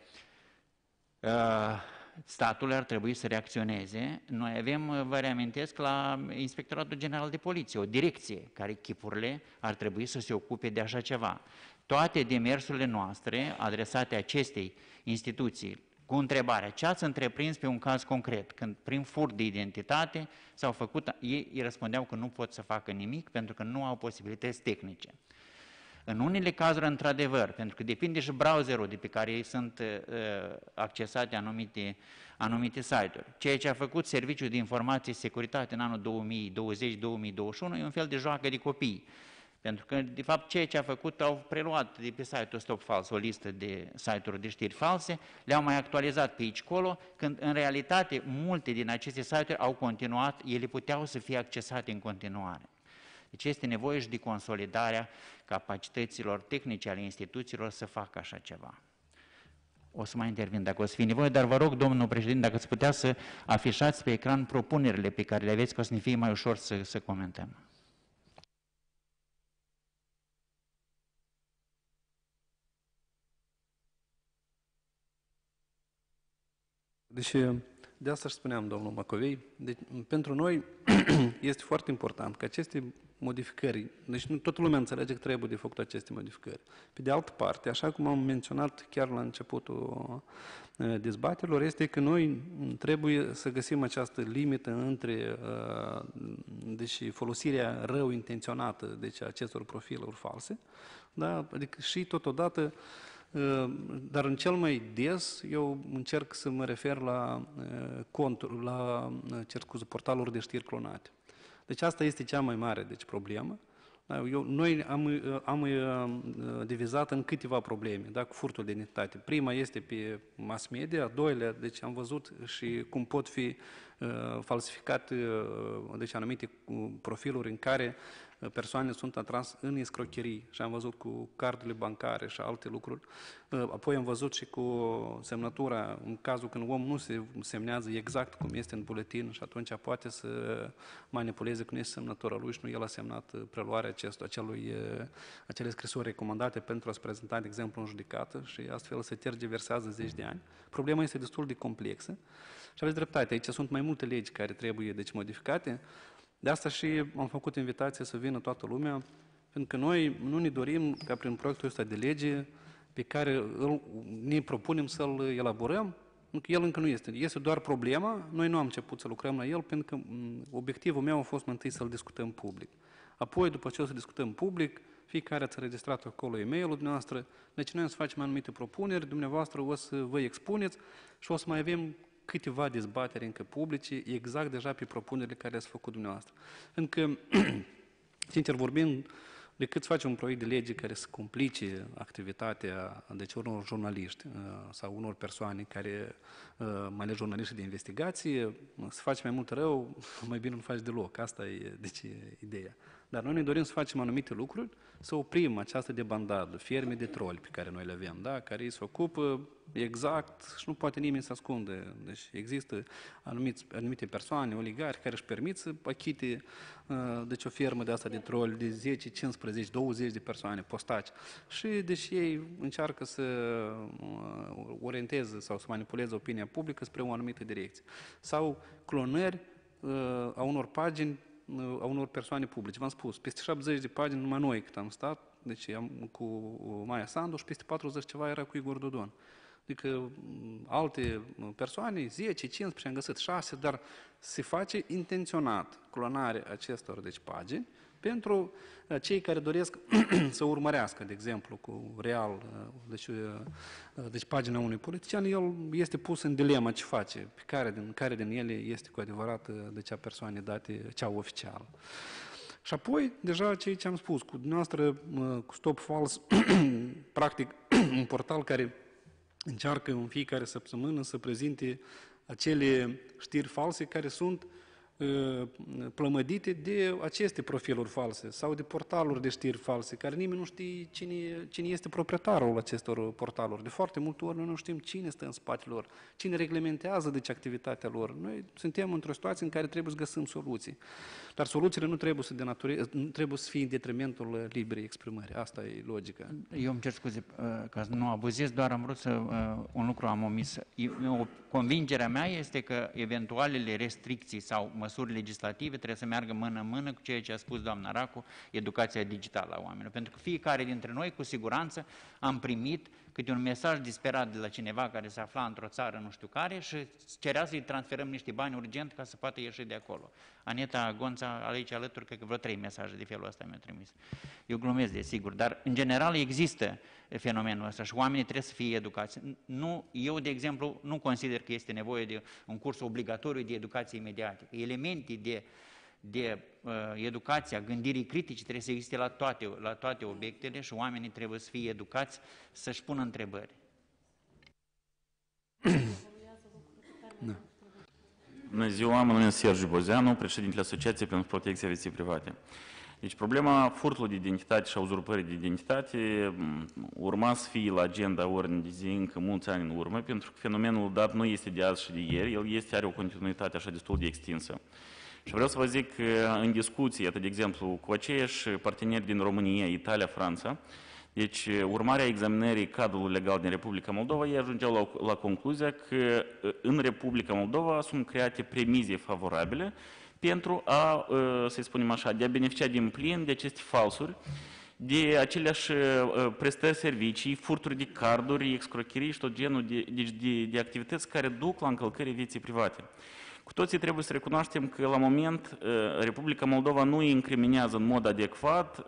statului ar trebui să reacționeze. Noi avem, vă reamintesc, la Inspectoratul General de Poliție, o direcție care chipurile ar trebui să se ocupe de așa ceva. Toate demersurile noastre adresate acestei instituții cu întrebarea ce ați întreprins pe un caz concret, când prin furt de identitate s-au făcut, ei răspundeau că nu pot să facă nimic pentru că nu au posibilități tehnice. În unele cazuri, într-adevăr, pentru că depinde și browserul de pe care sunt accesate anumite site-uri. Ceea ce a făcut Serviciul de Informație și Securitate în anul 2020-2021 e un fel de joacă de copii. Pentru că, de fapt, ceea ce a făcut, au preluat de pe site-ul Stop Fals o listă de site-uri de știri false, le-au mai actualizat pe aici colo, când în realitate multe din aceste site-uri au continuat, ele puteau să fie accesate în continuare. Deci este nevoie și de consolidarea capacităților tehnice ale instituțiilor să facă așa ceva. O să mai intervin dacă o să fie nevoie, dar vă rog, domnul președinte, dacă ați putea să afișați pe ecran propunerile pe care le aveți, ca să ne fie mai ușor să comentăm. Deci, de asta își spuneam, domnul Macovei, deci, pentru noi este foarte important că aceste modificări, deci nu toată lumea înțelege că trebuie de făcut aceste modificări. Pe de altă parte, așa cum am menționat chiar la începutul dezbaterilor, este că noi trebuie să găsim această limită între deci, folosirea rău intenționată deci, acestor profiluri false, da? Adică și totodată dar în cel mai des eu încerc să mă refer la portaluri de știri clonate. Deci asta este cea mai mare problemă. Noi am divizat în câteva probleme, da, cu furtul de identitate. Prima este pe mass media, a doilea, deci am văzut și cum pot fi falsificate deci anumite profiluri în care persoane sunt atrase în escrocherii și am văzut cu cardurile bancare și alte lucruri. Apoi am văzut și cu semnătura, în cazul când om nu se semnează exact cum este în buletin și atunci poate să manipuleze când este semnătura lui și nu el a semnat preluarea acele scrisori recomandate pentru a se prezenta, de exemplu, în judecată și astfel se tergiversează zeci de ani. Problema este destul de complexă și aveți dreptate, aici sunt mai multe legi care trebuie deci modificate. De asta și am făcut invitație să vină toată lumea, pentru că noi nu ne dorim ca prin proiectul ăsta de lege pe care ne propunem să-l elaborăm, pentru că el încă nu este. Este doar problema, noi nu am început să lucrăm la el, pentru că obiectivul meu a fost mai întâi să-l discutăm public. Apoi, după ce o să discutăm public, fiecare ați înregistrat acolo e-mail-ul dumneavoastră, deci noi o să facem anumite propuneri, dumneavoastră o să vă expuneți și o să mai avem câteva dezbateri încă publice, exact deja pe propunerile care le-ați făcut dumneavoastră. Pentru că, sincer vorbind, decât să facem un proiect de lege care să complice activitatea deci unor jurnaliști sau unor persoane care, mai ales jurnaliști de investigație, să faci mai mult rău, mai bine nu faci deloc. Asta e deci, ideea. Dar noi ne dorim să facem anumite lucruri, să oprim această debandadă, ferme de troli pe care noi le avem, da? Care se ocupă exact și nu poate nimeni să ascunde. Deci există anumite persoane, oligari, care își permit să achite deci o firmă de asta de troli de 10, 15, 20 de persoane, postaci. Și deci ei încearcă să orienteze sau să manipuleze opinia publică spre o anumită direcție. Sau clonări a unor pagini, a unor persoane publice. V-am spus, peste 70 de pagini numai noi cât am stat, deci cu Maia Sandu și peste 40 ceva era cu Igor Dodon. Adică alte persoane, 10, 15, am găsit 6, dar se face intenționat clonarea acestor deci, pagini pentru cei care doresc să urmărească, de exemplu, cu real, deci pagina unui politician, el este pus în dilemă ce face, pe care din ele este cu adevărat de cea persoane date, cea oficială. Și apoi, deja ceea ce am spus, cu dumneavoastră, cu Stop False, practic, un portal care încearcă în fiecare săptămână să prezinte acele știri false care sunt plămădite de aceste profiluri false sau de portaluri de știri false, care nimeni nu știe cine este proprietarul acestor portaluri. De foarte multe ori noi nu știm cine stă în spatele lor, cine reglementează deci activitatea lor. Noi suntem într-o situație în care trebuie să găsim soluții. Dar soluțiile nu trebuie să fie în detrimentul liberei exprimări. Asta e logica. Eu îmi cer scuze ca să nu abuzez, doar am vrut să un lucru am omis. Convingerea mea este că eventualele restricții sau măsuri legislative trebuie să meargă mână-mână cu ceea ce a spus doamna Racu, educația digitală a oamenilor. Pentru că fiecare dintre noi, cu siguranță, am primit câte un mesaj disperat de la cineva care se afla într-o țară nu știu care și cerea să-i transferăm niște bani urgent ca să poată ieși de acolo. Aneta Gonța, aici alături, cred că vreo 3 mesaje de felul ăsta mi-a trimis. Eu glumesc, desigur, dar în general există fenomenul ăsta și oamenii trebuie să fie educați. Eu, de exemplu, nu consider că este nevoie de un curs obligatoriu de educație mediatică. Elemente de educația, gândirii critice trebuie să existe la toate obiectele și oamenii trebuie să fie educați să-și pună întrebări. Bună ziua, mă numesc Sergiu Bozeanu, președintele Asociației pentru Protecția Vieții Private. Deci problema furtului de identitate și a uzurpării de identitate urma să fie la agenda ordinii de zi încă mulți ani în urmă, pentru că fenomenul dat nu este de azi și de ieri, el are o continuitate așa destul de extinsă. Și vreau să vă zic că în discuții, atât de exemplu, cu aceiași parteneri din România, Italia, Franța, deci urmarea examinării cadrului legal din Republica Moldova, ei ajungeau la concluzia că în Republica Moldova sunt create premize favorabile pentru a, să spunem așa, de a beneficia din plin de aceste falsuri, de aceleași prestări servicii, furturi de carduri, excrocherii și tot genul de activități care duc la încălcării vieții private. Cu toții trebuie să recunoaștem că la moment Republica Moldova nu incriminează în mod adecvat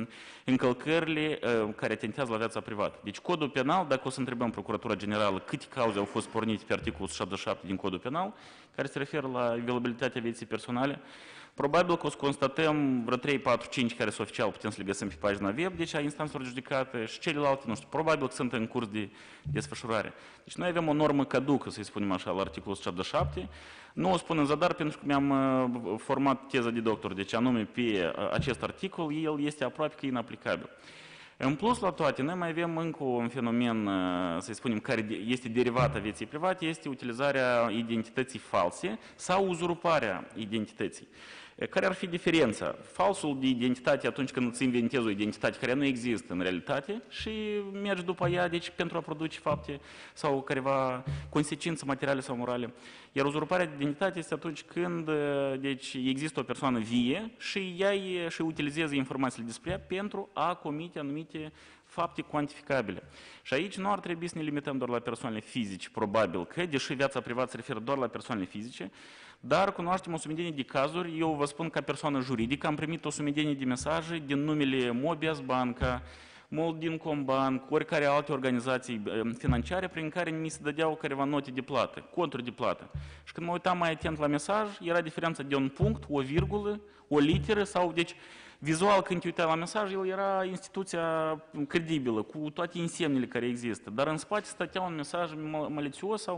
încălcările care atentează la viața privată. Deci codul penal, dacă o să întrebăm Procuratura Generală câte cauze au fost pornite pe articolul 77 din codul penal, care se referă la inviolabilitatea vieții personale, probabil că o să constatăm vreo 3, 4, 5 care sunt oficial, putem să le găsim pe pagina web, deci a instanțelor judecate și celelalte, nu știu, probabil că sunt în curs de desfășurare. Deci noi avem o normă caducă, să-i spunem așa, la articolul 177. Nu o spun în zadar pentru că mi-am format teza de doctor, deci anume pe acest articol, el este aproape că inaplicabil. În plus la toate, noi mai avem încă un fenomen, să spunem, care este derivat a vieții private, este utilizarea identității false sau uzurparea identității. Care ar fi diferența? Falsul de identitate atunci când îți inventezi o identitate care nu există în realitate și mergi după ea, deci pentru a produce fapte sau careva consecințe materiale sau morale. Iar uzurparea de identitate este atunci când deci, există o persoană vie și ea și utilizează informațiile despre ea pentru a comite anumite fapte cuantificabile. Și aici nu ar trebui să ne limităm doar la persoanele fizice, probabil că, deși viața privată se referă doar la persoanele fizice, dar cunoaștem o sumedenie de cazuri, eu vă spun ca persoană juridică, am primit o sumedenie de mesaje din numele Mobias Banca, Moldinkombank, oricare alte organizații financiare prin care mi se dădeau careva note de plată, conturi de plată. Și când mă uitam mai atent la mesaj, era diferența de un punct, o virgulă, o literă sau, deci, vizual, când te uitai la mesaj, el era instituția credibilă, cu toate însemnele care există, dar în spate stătea un mesaj malițios sau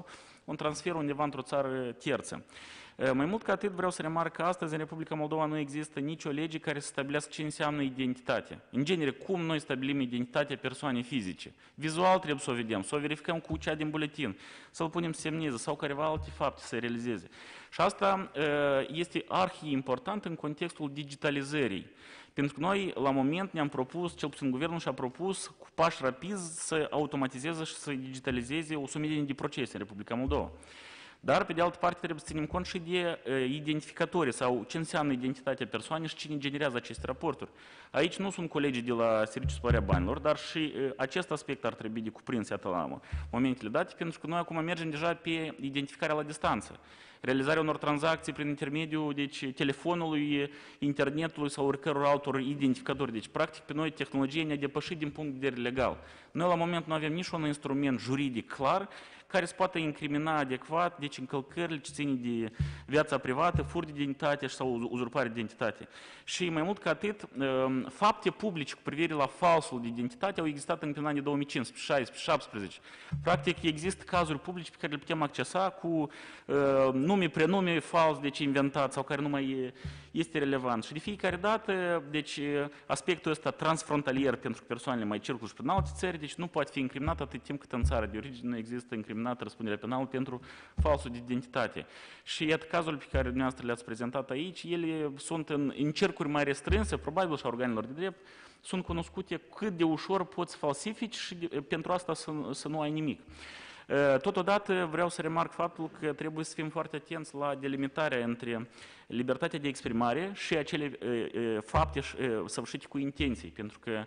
un transfer undeva într-o țară terță. Mai mult ca atât vreau să remarc că astăzi în Republica Moldova nu există nicio lege care să stabilească ce înseamnă identitate. În genere, cum noi stabilim identitatea persoanei fizice? Vizual trebuie să o vedem, să o verificăm cu cea din buletin, să-l punem semneză sau careva alte fapte să realizeze. Și asta este arhi-important în contextul digitalizării. Pentru că noi, la moment, ne-am propus, cel puțin guvernul și-a propus, cu pași rapizi, să automatizeze și să digitalizeze o sumedenie de procese în Republica Moldova. Dar, pe de altă parte, trebuie să ținem cont și de identificatorii sau ce înseamnă identitatea persoanei și cine generează aceste raporturi. Aici nu sunt colegii de la Serviciul Spălarea Banilor, dar și acest aspect ar trebui de cuprins, iată, la momentele date, pentru că noi acum mergem deja pe identificarea la distanță. Realizarea unor tranzacții prin intermediul telefonului, internetului sau oricăror altor identificatori. Deci, practic, pe noi tehnologia ne-a depășit din punct de vedere legal. Noi, la moment, nu avem niciun instrument juridic clar care să poată incrimina adecvat, deci încălcările ce țin de viața privată, furt de identitate sau uzurpare de identitate. Și mai mult ca atât, fapte publice cu privire la falsul de identitate au existat încă în anii 2015, 16, 17. Practic, există cazuri publice pe care le putem accesa cu nume, prenume fals, deci inventat sau care nu mai este relevant. Și de fiecare dată, deci aspectul ăsta transfrontalier pentru persoanele mai circulă și prin alte țări, deci nu poate fi incriminat atât timp cât în țara de origine nu există incriminat răspunderea penală pentru falsul de identitate. Și iată cazul pe care dumneavoastră le-ați prezentat aici, ele sunt în cercuri mai restrânse, probabil și a organelor de drept, sunt cunoscute cât de ușor poți falsifici și pentru asta să nu ai nimic. Totodată vreau să remarc faptul că trebuie să fim foarte atenți la delimitarea între libertatea de exprimare și acele fapte săvârșite cu intenții, pentru că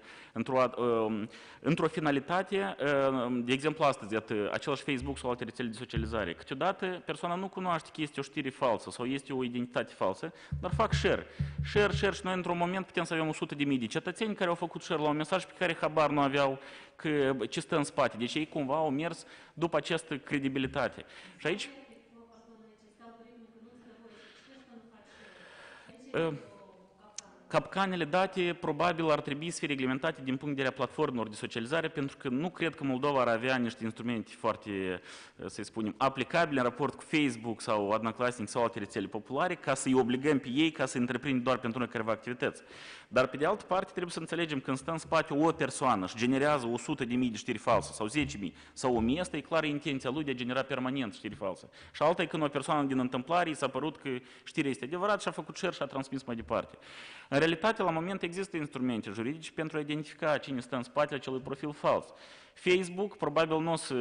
într-o finalitate, de exemplu astăzi, iată, același Facebook sau alte rețele de socializare, câteodată persoana nu cunoaște că este o știre falsă sau este o identitate falsă, dar fac share și noi într-un moment putem să avem 100.000 de cetățeni care au făcut share la un mesaj pe care habar nu aveau că ce stă în spate. Deci ei cumva au mers după această credibilitate. Și aici capcanele date probabil ar trebui să fie reglementate din punct de vedere a platformelor de socializare, pentru că nu cred că Moldova ar avea niște instrumente foarte, să spunem, aplicabile în raport cu Facebook sau Odnoklassniki sau alte rețele populare, ca să-i obligăm pe ei ca să întreprindă doar pentru noi careva activități. Dar, pe de altă parte, trebuie să înțelegem când stă în spate o persoană și generează 100.000 de știri false sau 10.000 sau 1.000, asta e clară intenția lui de a genera permanent știri false. Și alta e când o persoană din întâmplare i s-a părut că știrea este adevărat și a făcut share și a transmis mai departe. În realitate, la moment există instrumente juridice pentru a identifica cine stă în spatele acelui profil fals. Facebook, probabil nu o să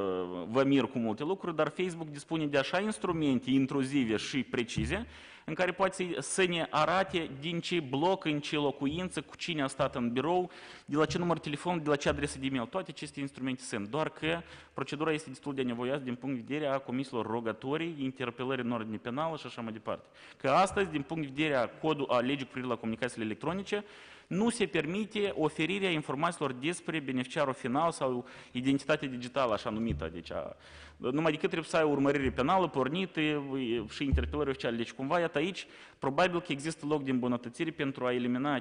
vă mir cu multe lucruri, dar Facebook dispune de așa instrumente intruzive și precise, în care poate să ne arate din ce bloc, în ce locuință, cu cine a stat în birou, de la ce număr telefon, de la ce adresă de e-mail. Toate aceste instrumente sunt, doar că procedura este destul de nevoioasă din punct de vedere a comisiilor rogatorii, interpelări în ordine penală și așa mai departe. Că astăzi, din punct de vedere a legii cu privire la comunicațiile electronice, nu se permite oferirea informațiilor despre beneficiarul final sau identitatea digitală, așa numită. Deci, numai decât trebuie să ai urmărire penală pornită și interpelări oficiale. Deci, cumva, iată aici, probabil că există loc de îmbunătățire pentru a elimina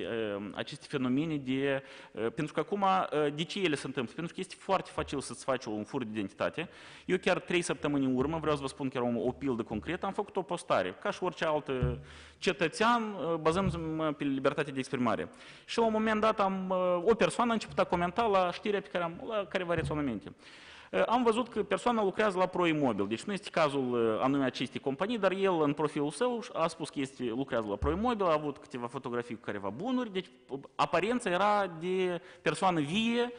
aceste fenomene pentru că acum, de ce ele se întâmplă? Pentru că este foarte facil să-ți faci un furt de identitate. Eu chiar 3 săptămâni în urmă, vreau să vă spun că era o pildă concretă, am făcut o postare, ca și orice altă cetățean, bazându-mă pe libertatea de exprimare. Și la un moment dat o persoană a început a comenta la știrea la care vă raționamente. Am văzut că persoana lucrează la Proimobil, deci nu este cazul anume acestei companii, dar el în profilul său a spus că lucrează la Proimobil, a avut câteva fotografii cu careva bunuri, deci aparența era de persoană vie,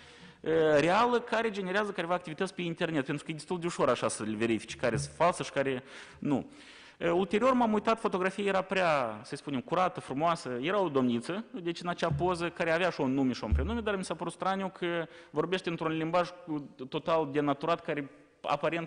reală, care generează careva activități pe internet, pentru că e destul de ușor așa să le verifici care sunt false și care nu. Ulterior m-am uitat, fotografia era prea, să spunem, curată, frumoasă, era o domniță, deci în acea poză, care avea și un nume și un prenume, dar mi s-a părut straniu că vorbește într-un limbaj total denaturat, care aparent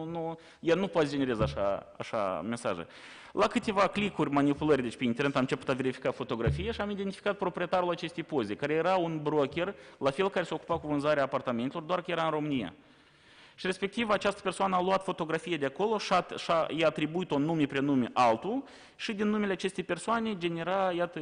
ea nu poate genereze așa mesaje. La câteva clicuri, manipulări, deci pe internet am început a verifica fotografie și am identificat proprietarul acestei poze, care era un broker, la fel care se ocupa cu vânzarea apartamentelor, doar că era în România. Și respectiv această persoană a luat fotografie de acolo și i-a atribuit un nume, prenume altul și din numele acestei persoane genera, iată,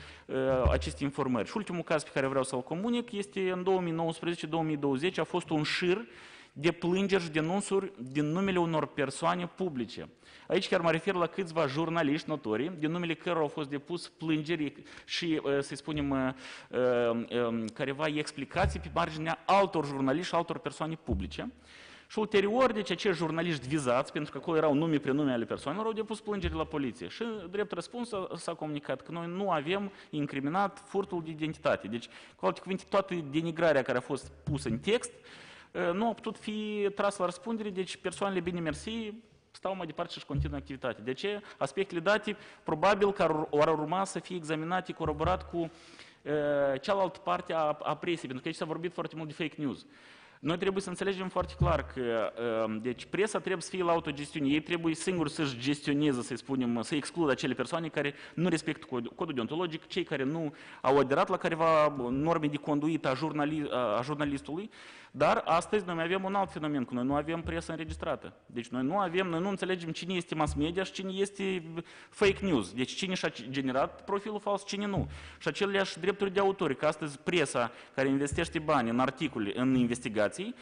aceste informări. Și ultimul caz pe care vreau să-l comunic este în 2019-2020 a fost un șir de plângeri și denunțuri din numele unor persoane publice. Aici chiar mă refer la câțiva jurnaliști notori, din numele cărora au fost depus plângeri și, să spunem, careva explicații pe marginea altor jurnaliști și altor persoane publice. Și ulterior, deci acești jurnaliști vizați, pentru că acolo erau nume, prenume ale persoanelor, au depus plângeri la poliție. Și, drept răspuns, s-a comunicat că noi nu avem incriminat furtul de identitate. Deci, cu alte cuvinte, toată denigrarea care a fost pusă în text nu a putut fi trasă la răspundere, deci persoanele bine mersi stau mai departe și continuă activitatea. De ce? Aspectele date probabil că ar urma să fie examinate, coroborat cu cealaltă parte a presiei, pentru că aici s-a vorbit foarte mult de fake news. Noi trebuie să înțelegem foarte clar că deci presa trebuie să fie la autogestiune. Ei trebuie singur să-și gestioneze, să spunem, să excludă acele persoane care nu respectă codul deontologic, cei care nu au aderat la careva norme de conduită a jurnalistului. Dar astăzi noi mai avem un alt fenomen, că noi nu avem presă înregistrată. Deci noi nu înțelegem cine este mass media și cine este fake news. Deci cine și-a generat profilul fals, cine nu. Și aceleași drepturi de autor, că astăzi presa care investește bani în articole, în investigații,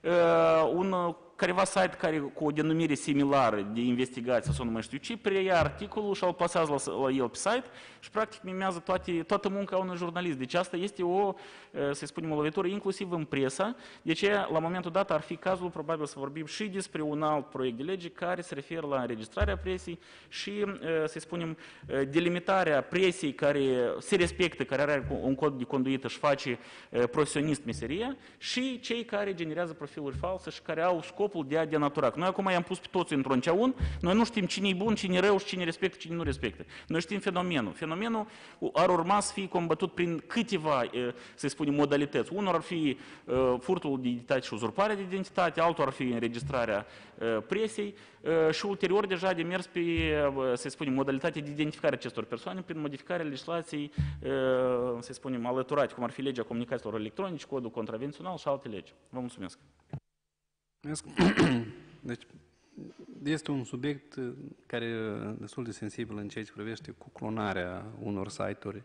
careva site care cu o denumire similară de investigație sau nu mai știu ce, preia articolul și îl plasează la el pe site și practic mimează toată munca unui jurnalist. Deci asta este să spunem, o lovitură inclusiv în presă. Deci la momentul dat ar fi cazul probabil să vorbim și despre un alt proiect de lege care se referă la înregistrarea presei și, să spunem, delimitarea presei care se respectă, care are un cod de conduită și face profesionist meseria și cei care generează profiluri false și care au scopul de a denatura. Noi acum i-am pus pe toți într-un ceaun, noi nu știm cine e bun, cine e rău și cine respectă, cine nu respectă. Noi știm fenomenul. Fenomenul ar urma să fie combătut prin câteva, să spunem, modalități. Unul ar fi furtul de identitate și uzurparea de identitate, altul ar fi înregistrarea presei și ulterior deja de mers pe, să spunem, modalitatea de identificare acestor persoane prin modificarea legislației, să spunem, alăturate, cum ar fi legea comunicațiilor electronice, codul contravențional și alte legi. Vă mulțumesc. Deci, este un subiect care e destul de sensibil în ceea ce privește cu clonarea unor site-uri,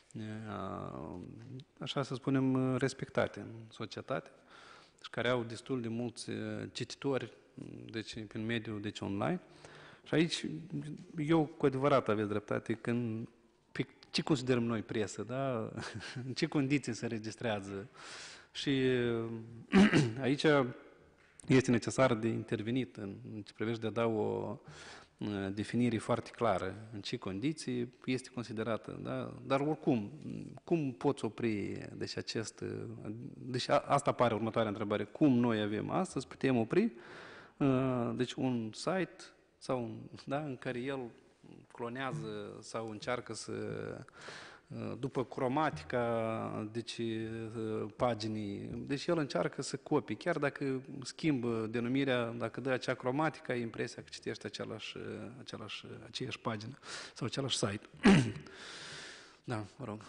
așa să spunem, respectate în societate și care au destul de mulți cititori, deci, prin mediul online. Și aici, eu cu adevărat aveți dreptate, când ce considerăm noi presă, da? În ce condiții se registrează. Și aici este necesar de intervenit în ce privește de a da o definire foarte clară în ce condiții este considerată. Da? Dar oricum, cum poți opri deci asta apare următoarea întrebare. Cum noi avem astăzi, putem opri deci un site sau în care el clonează sau încearcă să după cromatica, deci paginii, deci el încearcă să copie, chiar dacă schimbă denumirea, dacă dă acea cromatică, ai impresia că citești aceeași pagină sau același site. Da, vă rog.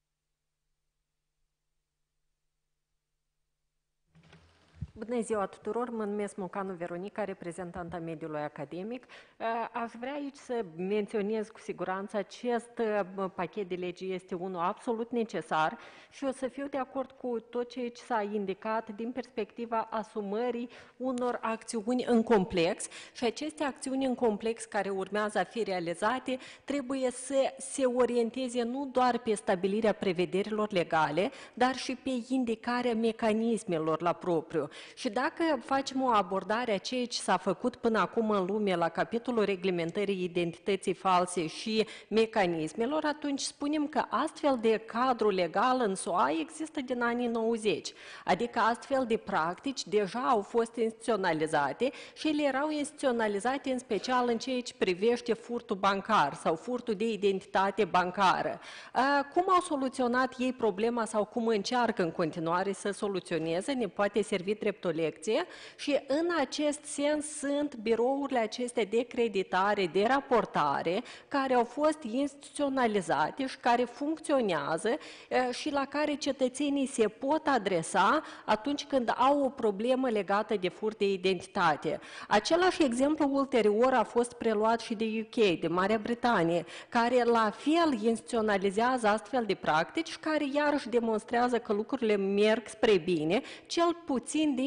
Bună ziua tuturor, mă numesc Mocanu Veronica, reprezentanta mediului academic. Aș vrea aici să menționez cu siguranță acest pachet de legi este unul absolut necesar și o să fiu de acord cu tot ce s-a indicat din perspectiva asumării unor acțiuni în complex și aceste acțiuni în complex care urmează a fi realizate trebuie să se orienteze nu doar pe stabilirea prevederilor legale, dar și pe indicarea mecanismelor la propriu. Și dacă facem o abordare a ceea ce s-a făcut până acum în lume la capitolul reglementării identității false și mecanismelor, atunci spunem că astfel de cadru legal în SUA există din anii 90. Adică astfel de practici deja au fost instituționalizate și ele erau instituționalizate în special în ceea ce privește furtul bancar sau furtul de identitate bancară. Cum au soluționat ei problema sau cum încearcă în continuare să soluționeze, ne poate servi drept o lecție și în acest sens sunt birourile acestea de creditare, de raportare, care au fost instituționalizate și care funcționează și la care cetățenii se pot adresa atunci când au o problemă legată de furt de identitate. Același exemplu ulterior a fost preluat și de UK, de Marea Britanie, care la fel instituționalizează astfel de practici și care iarăși demonstrează că lucrurile merg spre bine, cel puțin din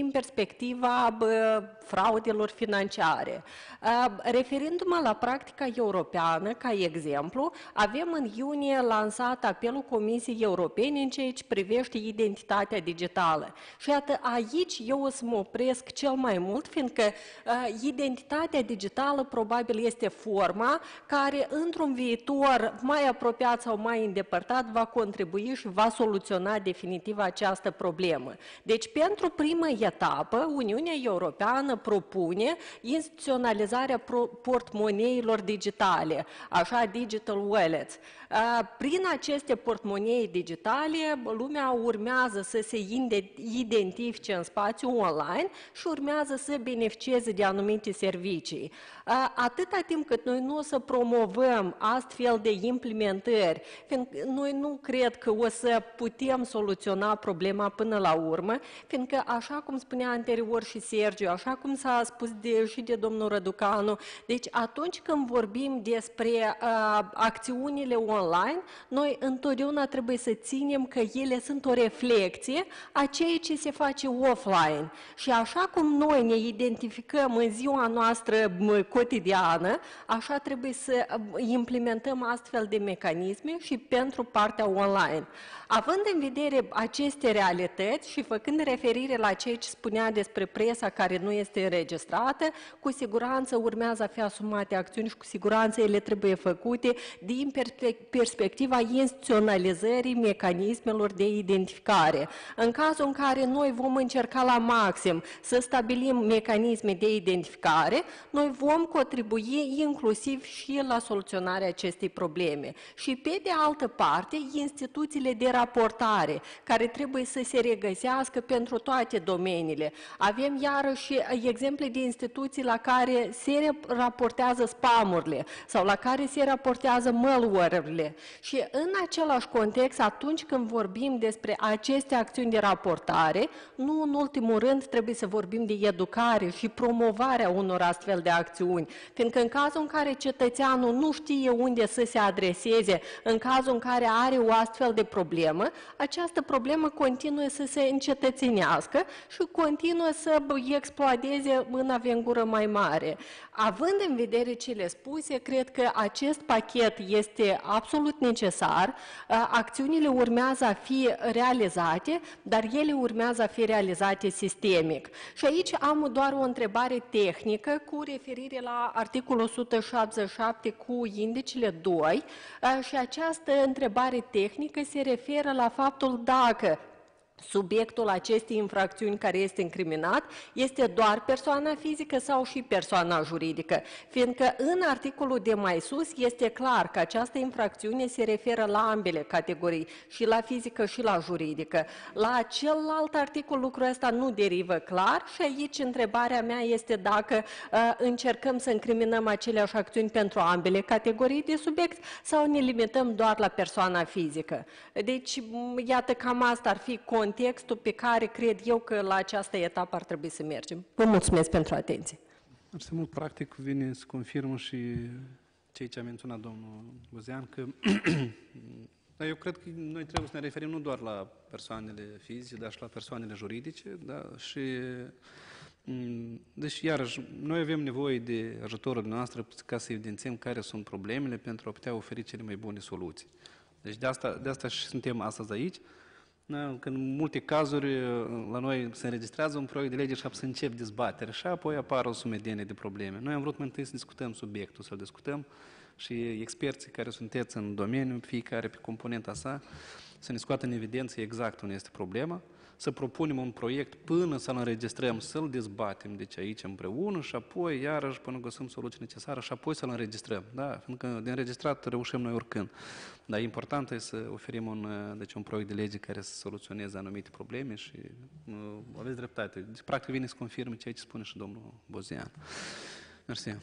din perspectiva fraudelor financiare. Referindu-mă la practica europeană, ca exemplu, avem în iunie lansat apelul Comisiei Europene în ceea ce privește identitatea digitală. Și iată, aici eu o să mă opresc cel mai mult, fiindcă identitatea digitală probabil este forma care într-un viitor mai apropiat sau mai îndepărtat va contribui și va soluționa definitiv această problemă. Deci, pentru prima etapă, Uniunea Europeană propune instituționalizarea portmoneilor digitale, așa digital wallets. Prin aceste portmonei digitale, lumea urmează să se identifice în spațiu online și urmează să beneficieze de anumite servicii. Atâta timp cât noi nu o să promovăm astfel de implementări, fiindcă noi nu cred că o să putem soluționa problema până la urmă, fiindcă, așa cum spunea anterior și Sergiu, așa cum s-a spus și de domnul Răducanu, deci atunci când vorbim despre acțiunile online, noi întotdeauna trebuie să ținem că ele sunt o reflecție a ceea ce se face offline. Și așa cum noi ne identificăm în ziua noastră cotidiană, așa trebuie să implementăm astfel de mecanisme și pentru partea online. Având în vedere aceste realități și făcând referire la ceea ce spunea despre presa care nu este înregistrată, cu siguranță urmează a fi asumate acțiuni și cu siguranță ele trebuie făcute din perspectiva instituționalizării mecanismelor de identificare. În cazul în care noi vom încerca la maxim să stabilim mecanisme de identificare, noi vom contribui inclusiv și la soluționarea acestei probleme. Și pe de altă parte, instituțiile de raportare, care trebuie să se regăsească pentru toate domeniile. Avem iarăși exemple de instituții la care se raportează spamurile sau la care se raportează malware-urile. Și în același context, atunci când vorbim despre aceste acțiuni de raportare, nu în ultimul rând trebuie să vorbim de educare și promovarea unor astfel de acțiuni. Fiindcă în cazul în care cetățeanul nu știe unde să se adreseze, în cazul în care are o astfel de problemă, această problemă continuă să se încetățenească și continuă să exploadeze în avengură mai mare. Având în vedere cele spuse, cred că acest pachet este absolut necesar, acțiunile urmează a fi realizate, dar ele urmează a fi realizate sistemic. Și aici am doar o întrebare tehnică cu referire la articolul 177 cu indicele 2 și această întrebare tehnică se referă la faptul dacă subiectul acestei infracțiuni care este incriminat este doar persoana fizică sau și persoana juridică, fiindcă în articolul de mai sus este clar că această infracțiune se referă la ambele categorii, și la fizică și la juridică. La celălalt articol lucrul ăsta nu derivă clar și aici întrebarea mea este dacă încercăm să incriminăm aceleași acțiuni pentru ambele categorii de subiect sau ne limităm doar la persoana fizică. Deci, iată, cam asta ar fi contextul pe care cred eu că la această etapă ar trebui să mergem. Vă mulțumesc pentru atenție. Foarte mult, practic, vine să confirmă și ceea ce a menționat domnul Buzean, că dar eu cred că noi trebuie să ne referim nu doar la persoanele fizice, dar și la persoanele juridice, da? Și deci, iarăși, noi avem nevoie de ajutorul noastră ca să evidențiem care sunt problemele pentru a putea oferi cele mai bune soluții. Deci de asta și suntem astăzi aici, că în multe cazuri la noi se înregistrează un proiect de lege și să încep dezbatere și apoi apar o sumedenie de probleme. Noi am vrut mai întâi să discutăm subiectul, să-l discutăm și experții care sunteți în domeniu, fiecare pe componenta sa, să ne scoată în evidență exact unde este problema, să propunem un proiect până să-l înregistrăm, să-l dezbatem deci aici împreună și apoi iarăși până găsim soluția necesară și apoi să-l înregistrăm. Da? Fiindcă de înregistrat reușim noi oricând. Dar important e să oferim un proiect de lege care să soluționeze anumite probleme și aveți dreptate. Deci, practic vine să confirme ceea ce spune și domnul Bozian. Mersi.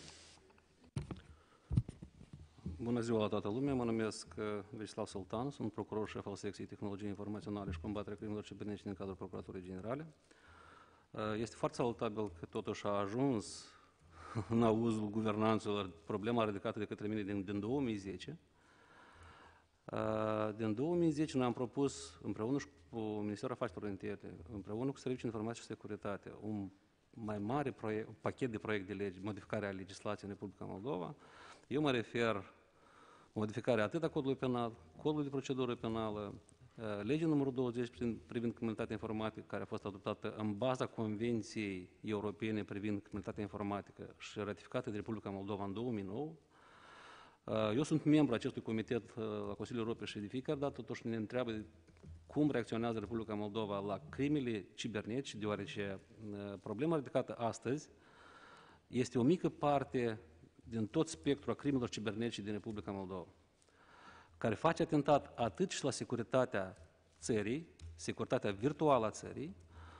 Bună ziua la toată lumea, mă numesc Vecislav Sultan, sunt procuror șef al secției tehnologii informaționale și combaterea crimelor cibernetice din cadrul Procuraturii Generale. Este foarte salutabil că totuși a ajuns în auzul guvernanților problema ridicată de către mine din 2010. Din 2010 noi am propus împreună cu Ministerul Afacerilor Interne, împreună cu Serviciul Informației și Securitate, un mai mare pachet de proiect de lege, modificarea legislației în Republica Moldova. Eu mă refer modificarea atât a codului penal, codului de procedură penală, legea numărul 20 privind criminalitatea informatică, care a fost adoptată în baza Convenției Europene privind criminalitatea informatică și ratificată de Republica Moldova în 2009. Eu sunt membru acestui comitet la Consiliul Europei și de fiecare dată totuși ne întreabă cum reacționează Republica Moldova la crimele cibernetice, deoarece problema ridicată astăzi este o mică parte din tot spectrul a crimelor cibernetice din Republica Moldova, care face atentat atât și la securitatea țării, securitatea virtuală a țării,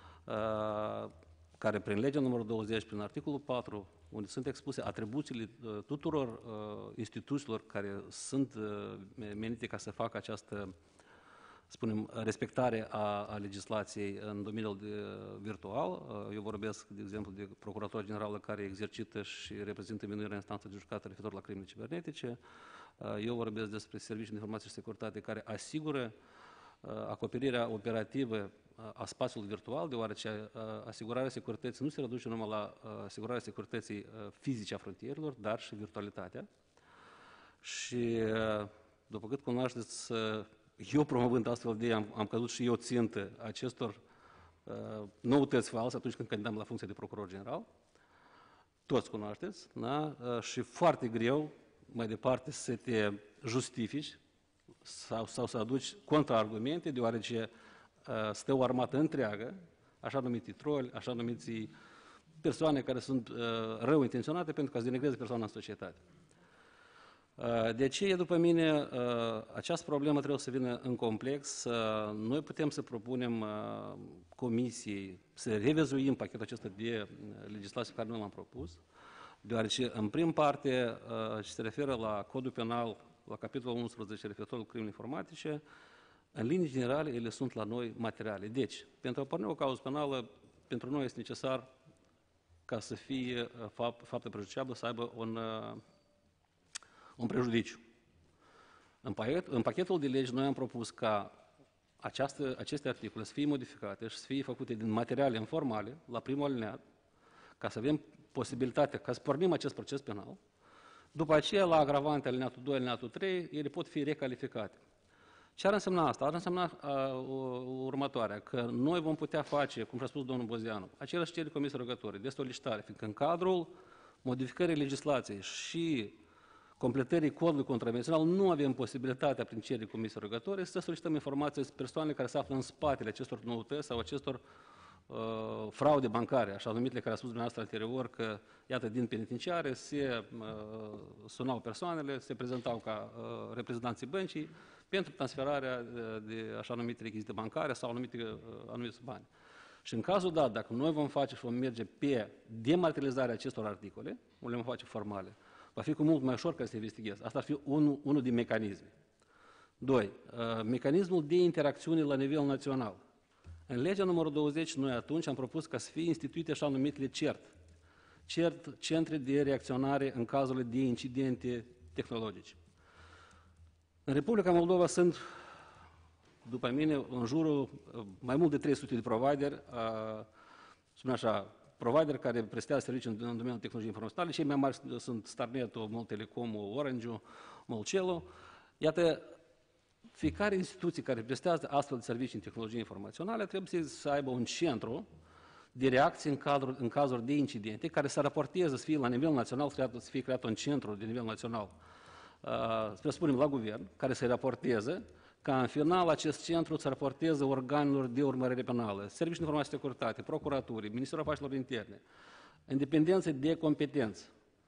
care prin legea numărul 20, prin articolul 4, unde sunt expuse atribuțiile tuturor instituțiilor care sunt menite ca să facă această, spunem, respectare a legislației în domeniul virtual. Eu vorbesc, de exemplu, de procuratura generală care exercită și reprezintă minuirea instanță de judecată referitor la crimele cibernetice. Eu vorbesc despre Serviciul de Informație și Securitate care asigură acoperirea operativă a spațiului virtual, deoarece asigurarea securității nu se reduce numai la asigurarea securității fizice a frontierelor, dar și virtualitatea. Și, după cât cunoașteți, eu promovând astfel de am căzut și eu țintă acestor noutăți false atunci când candidam la funcția de procuror general. Toți cunoașteți, da? Și foarte greu mai departe să te justifici sau să aduci contraargumente, deoarece stă o armată întreagă, așa numiți troli, așa numiți persoane care sunt rău intenționate pentru ca să denigreze persoana în societate. De aceea, după mine, această problemă trebuie să vină în complex. Noi putem să propunem comisiei să revizuim pachetul acesta de legislație pe care noi l-am propus, deoarece, în prim parte, ce se referă la codul penal, la capitolul 11, referitor la crimele informatice, în linii generale, ele sunt la noi materiale. Deci, pentru a porni o cauză penală, pentru noi este necesar ca să fie faptă prejudiciabilă, să aibă un prejudiciu. În pachetul de legi, noi am propus ca aceste articole să fie modificate și să fie făcute din materiale informale, la primul alineat, ca să avem posibilitatea, ca să pornim acest proces penal. După aceea, la agravante, alineatul 2, alineatul 3, ele pot fi recalificate. Ce ar însemna asta? Ar însemna următoarea, că noi vom putea face, cum și-a spus domnul Bozianu, aceleași cereri comisii rogătorii de solicitare, fiindcă în cadrul modificării legislației și completării codului contravențional nu avem posibilitatea, prin cereri comisii rogătorii, să solicităm informații despre persoanele care se află în spatele acestor noutăți sau acestor fraude bancare, așa numitele, care a spus dumneavoastră anterior, că, iată, din penitenciare se sunau persoanele, se prezentau ca reprezentanții băncii pentru transferarea de așa numite rechizite bancare sau anumiți bani. Și în cazul dat, dacă noi vom face și vom merge pe dematerializarea acestor articole, le vom face formale, va fi cu mult mai ușor ca să se investigheze. Asta ar fi unul din mecanisme. 2. Mecanismul de interacțiune la nivel național. În legea numărul 20, noi atunci am propus ca să fie instituite așa numitele CERT, centre de reacționare în cazurile de incidente tehnologice. În Republica Moldova sunt, după mine, în jurul mai mult de 300 de provideri, spune așa, provideri care prestează servicii în domeniul tehnologiei informaționale. Cei mai mari sunt Starnetul, Moltelecomul, Orange-ul, Molcelo. Iată, fiecare instituție care prestează astfel de servicii în tehnologie informaționale trebuie să aibă un centru de reacție în cazuri de incidente care să raporteze, să fie la nivel național, să fie creat un centru de nivel național, să spunem la guvern, care să-i raporteze, ca în final acest centru să raporteze organelor de urmărire penală, Serviciul de Informație și Securitate, Procuraturii, Ministerul Afacerilor Interne, independență de competență.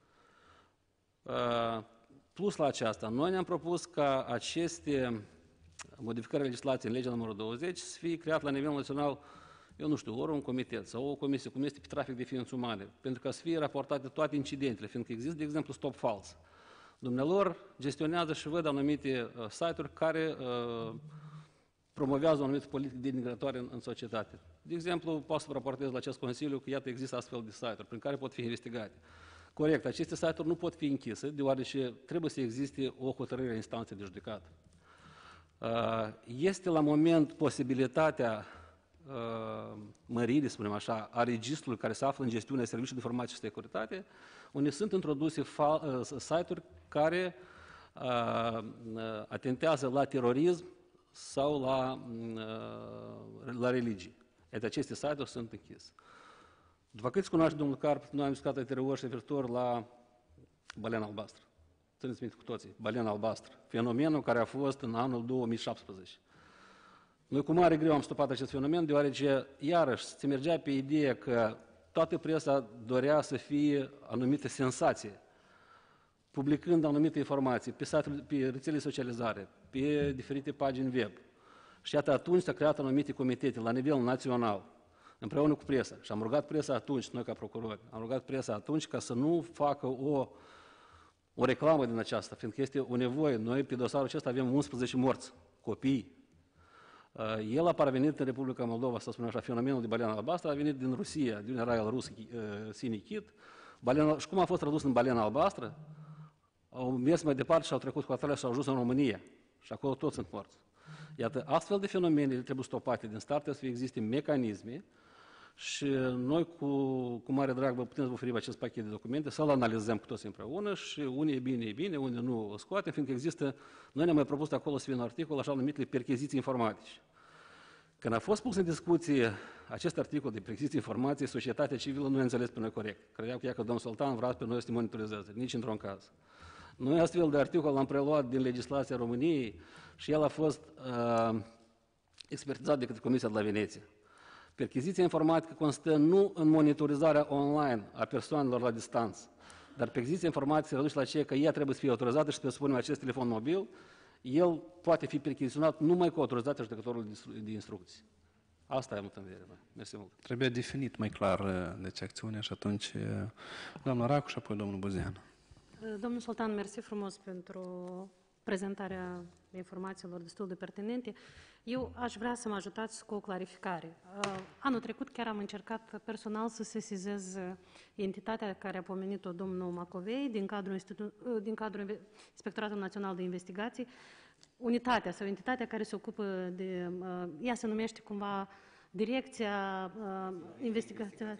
Plus la aceasta, noi ne-am propus ca aceste modificări legislației în legea numărul 20 să fie creat la nivel național, eu nu știu, ori un comitet sau o comisie, cum este pe trafic de ființe umane, pentru ca să fie raportate toate incidentele, fiindcă există, de exemplu, Stop False. Dumnealor gestionează și văd anumite site-uri care promovează o anumită politică denigratoare în societate. De exemplu, pot să vă raportez la acest Consiliu că, iată, există astfel de site-uri prin care pot fi investigate. Corect, aceste site-uri nu pot fi închise, deoarece trebuie să existe o hotărâre a instanței de judecată. Este la moment posibilitatea măririi, spunem așa, a registrului care se află în gestiunea serviciului de informație și securitate, unde sunt introduse site-uri care atentează la terorism sau la religie. Iar aceste site-uri sunt închise. După cât cunoaște domnul Carp, noi am discutat anterior și referitor la balena albastră. Țineți minte cu toții, balena albastră. Fenomenul care a fost în anul 2017. Noi cu mare greu am stopat acest fenomen, deoarece, iarăși, se mergea pe ideea că toată presa dorea să fie anumite sensație, publicând anumite informații pe rețele de socializare, pe diferite pagini web. Și iată, atunci s-a creat anumite comitete la nivel național, împreună cu presa. Și am rugat presa atunci, noi ca procurori, am rugat presa atunci ca să nu facă o reclamă din aceasta, fiindcă este o nevoie. Noi pe dosarul acesta avem 11 morți, copii. El a parvenit în Republica Moldova, să spunem așa, fenomenul de balena albastră a venit din Rusia, din raiul rus Sinikit. Și cum a fost tradus în balena albastră? Au mers mai departe și au trecut cu atarea și au ajuns în România. Și acolo toți sunt morți. Iată, astfel de fenomene trebuie stopate din start, trebuie să existe mecanisme și noi cu mare drag vă putem să vă oferim acest pachet de documente, să-l analizăm cu toți împreună și unde e bine, unde nu o scoate, fiindcă există, noi ne-am mai propus acolo să fie un articol, așa numitele percheziții informatice. Când a fost pus în discuție acest articol de percheziții informatice, societatea civilă nu a înțeles pe noi corect. Credeam că domnul Sultan vrea pe noi să ne monitorizeze, nici într-un caz. Noi astfel de articol l-am preluat din legislația României și el a fost expertizat de către Comisia de la Veneția. Percheziția informatică constă nu în monitorizarea online a persoanelor la distanță, dar percheziția informatică se reduce la ceea că ea trebuie să fie autorizată și să presupunem acest telefon mobil, el poate fi percheziționat numai cu autorizația judecătorului de instrucții. Asta am în vedere. Mersi mult. Trebuie definit mai clar deci acțiunea și atunci doamna Racu și apoi domnul Buzean. Domnul Sultan, mersi frumos pentru prezentarea informațiilor destul de pertinente. Eu aș vrea să mă ajutați cu o clarificare. Anul trecut chiar am încercat personal să sesizez entitatea care a pomenit-o domnul Macovei din cadrul Inspectoratului Național de Investigații, unitatea sau entitatea care se ocupă de, ea se numește cumva Direcția Investigației.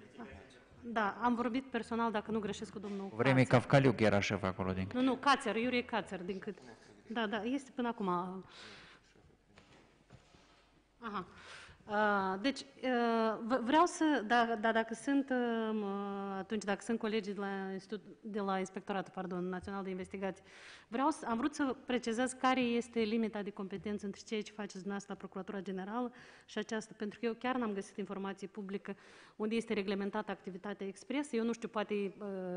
Da, am vorbit personal, dacă nu greșesc, cu domnul Vreme Cavcaliuc era șef acolo. Nu, Cațer, Iurie Cațer, din cât... Da, este până acum. Aha. Deci, vreau să, dacă sunt, atunci, dacă sunt colegii de la Inspectoratul Național de Investigații, am vrut să precizez care este limita de competență între ceea ce faceți dumneavoastră la Procuratura Generală și aceasta, pentru că eu chiar n-am găsit informație publică unde este reglementată activitatea expresă. Eu nu știu, poate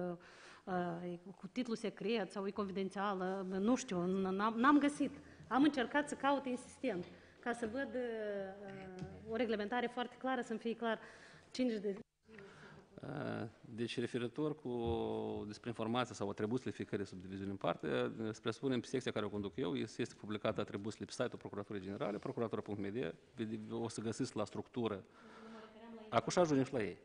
cu titlu secret sau e confidențială, nu știu, n-am găsit. Am încercat să caut insistent ca să văd o reglementare foarte clară, să-mi fie clar cine de... Deci, referitor despre informația sau atribuțiile fiecare subdiviziuni în parte, să presupunem pe secția care o conduc eu, este publicată atribuțiile pe site-ul Procuraturii Generale, procuratura.media, o să găsiți la structură. Acum și ajungem și la ei.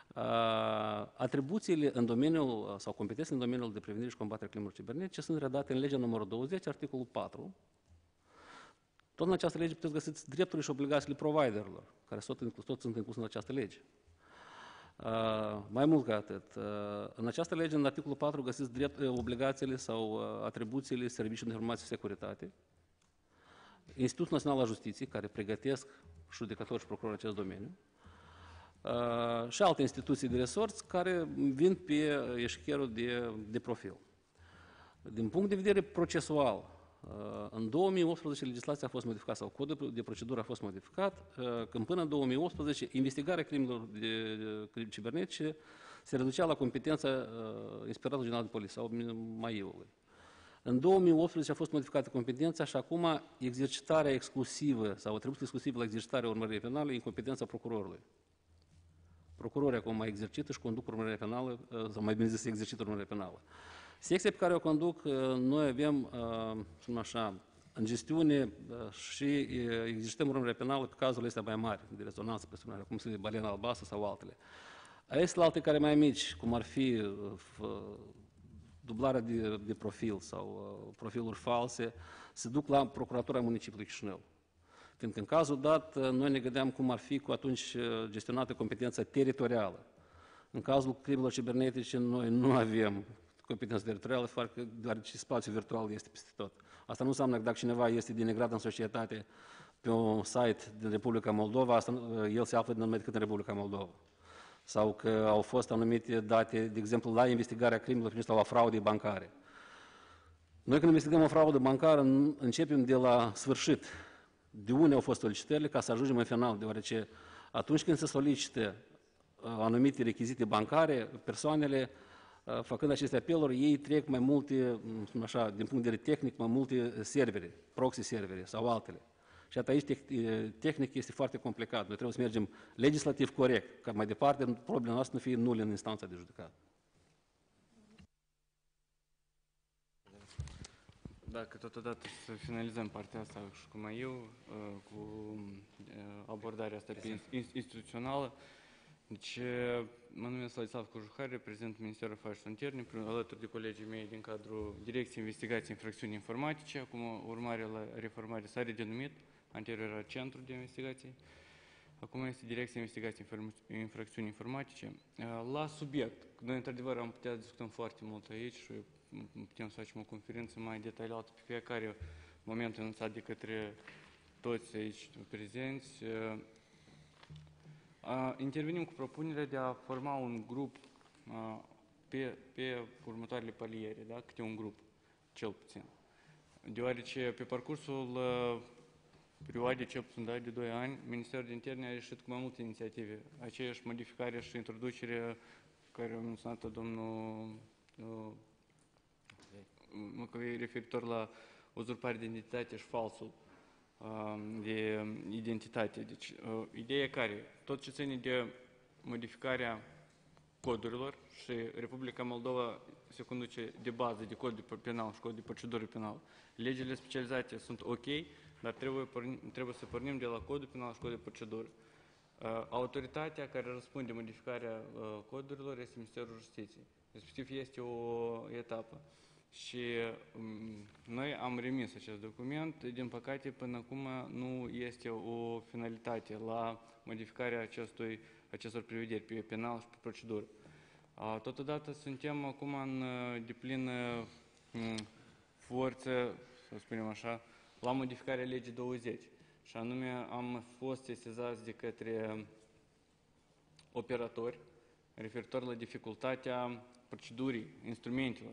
Atribuțiile în domeniul, sau competențe în domeniul de prevenire și combatere crimelor cibernetice sunt redate în legea numărul 20, articolul 4. Tot în această lege puteți găsiți drepturile și obligațiile providerilor, care tot sunt incluse în această lege. Mai mult ca atât, în această lege, în articolul 4, găsiți obligațiile sau atribuțiile Serviciului de Informație și Securitate, Institutul Național al Justiției, care pregătesc judecători și procurori în acest domeniu, și alte instituții de resort care vin pe eșcherul de profil. Din punct de vedere procesual, în 2018 legislația a fost modificată sau codul de procedură a fost modificat, când până în 2018 investigarea crimelor cibernetice se reducea la competența Inspectoratului General de Poliție sau MAI-ului. În 2018 a fost modificată competența și acum exercitarea exclusivă sau atribuție exclusivă la exercitarea urmăririi penale în competența procurorului. Procurorii acum mai exercită și conduc urmărirea penală, sau mai bine zis, exercită urmărirea penală. Secția pe care o conduc, noi avem, așa, în gestiune și exercităm urmărirea penală pe cazurile astea mai mari, de rezonanță, presupune, cum se balena albastră sau altele. Este alte care mai mici, cum ar fi dublarea de profil sau profiluri false se duc la Procuratura Municipiului Chișinău. Fiindcă în cazul dat, noi ne gândeam cum ar fi cu atunci gestionată competența teritorială. În cazul crimelor cibernetice, noi nu avem competență teritorială, deoarece spațiul virtual este peste tot. Asta nu înseamnă că dacă cineva este denigrat în societate pe un site din Republica Moldova, el se află numai decât în Republica Moldova. Sau că au fost anumite date, de exemplu, la investigarea crimelor sau la fraude bancare. Noi când investigăm o fraudă bancară, începem de la sfârșit. De unde au fost solicitările ca să ajungem în final, deoarece atunci când se solicită anumite rechizite bancare, persoanele, făcând aceste apeluri, ei trec mai multe, așa, din punct de vedere tehnic, mai multe servere, proxy servere sau altele. Și aici tehnic este foarte complicat. Noi trebuie să mergem legislativ corect, ca mai departe problema noastră nu fie nulă în instanța de judecată. Dacă totodată să finalizăm partea asta și cum eu, cu abordarea asta instituțională, deci mă numesc Vladislav Cojuhar, reprezint Ministerul Afacerilor Interne, alături de colegii mei din cadrul Direcției Investigații Infracțiuni Informatice, acum urmare la reformare s-a redenumit, anterior era Centrul de Investigații, acum este Direcția Investigații Infracțiuni Informatice. La subiect, noi într-adevăr am putea discutăm foarte mult aici și putem să facem o conferință mai detaliată pe fiecare moment anunțat de către toți aici prezenți. Intervenim cu propunerea de a forma un grup pe următoarele paliere, da? Câte un grup, cel puțin. Deoarece pe parcursul perioadei, cel puțin de 2 ani, Ministerul de Interne a ieșit cu mai multe inițiative. Aceeași modificare și introducere care a menționat domnul Măcăvei referitor la uzurpare de identitate și falsul de identitate. Deci, ideea care, tot ce ține de modificarea codurilor și Republica Moldova se conduce de bază de cod penal și cod de procedură penală. Legile specializate sunt ok, dar trebuie să pornim de la codul penal și cod de procedură. Autoritatea care răspunde modificarea codurilor este Ministerul Justiției. Respectiv este o etapă. Și noi am remis acest document, din păcate până acum nu este o finalitate la modificarea acestor prevederi pe penal și pe procedură. Totodată suntem acum în deplină forță, să spunem așa, la modificarea legii 20. Și anume am fost sesizați de către operatori referitor la dificultatea procedurii, instrumentelor.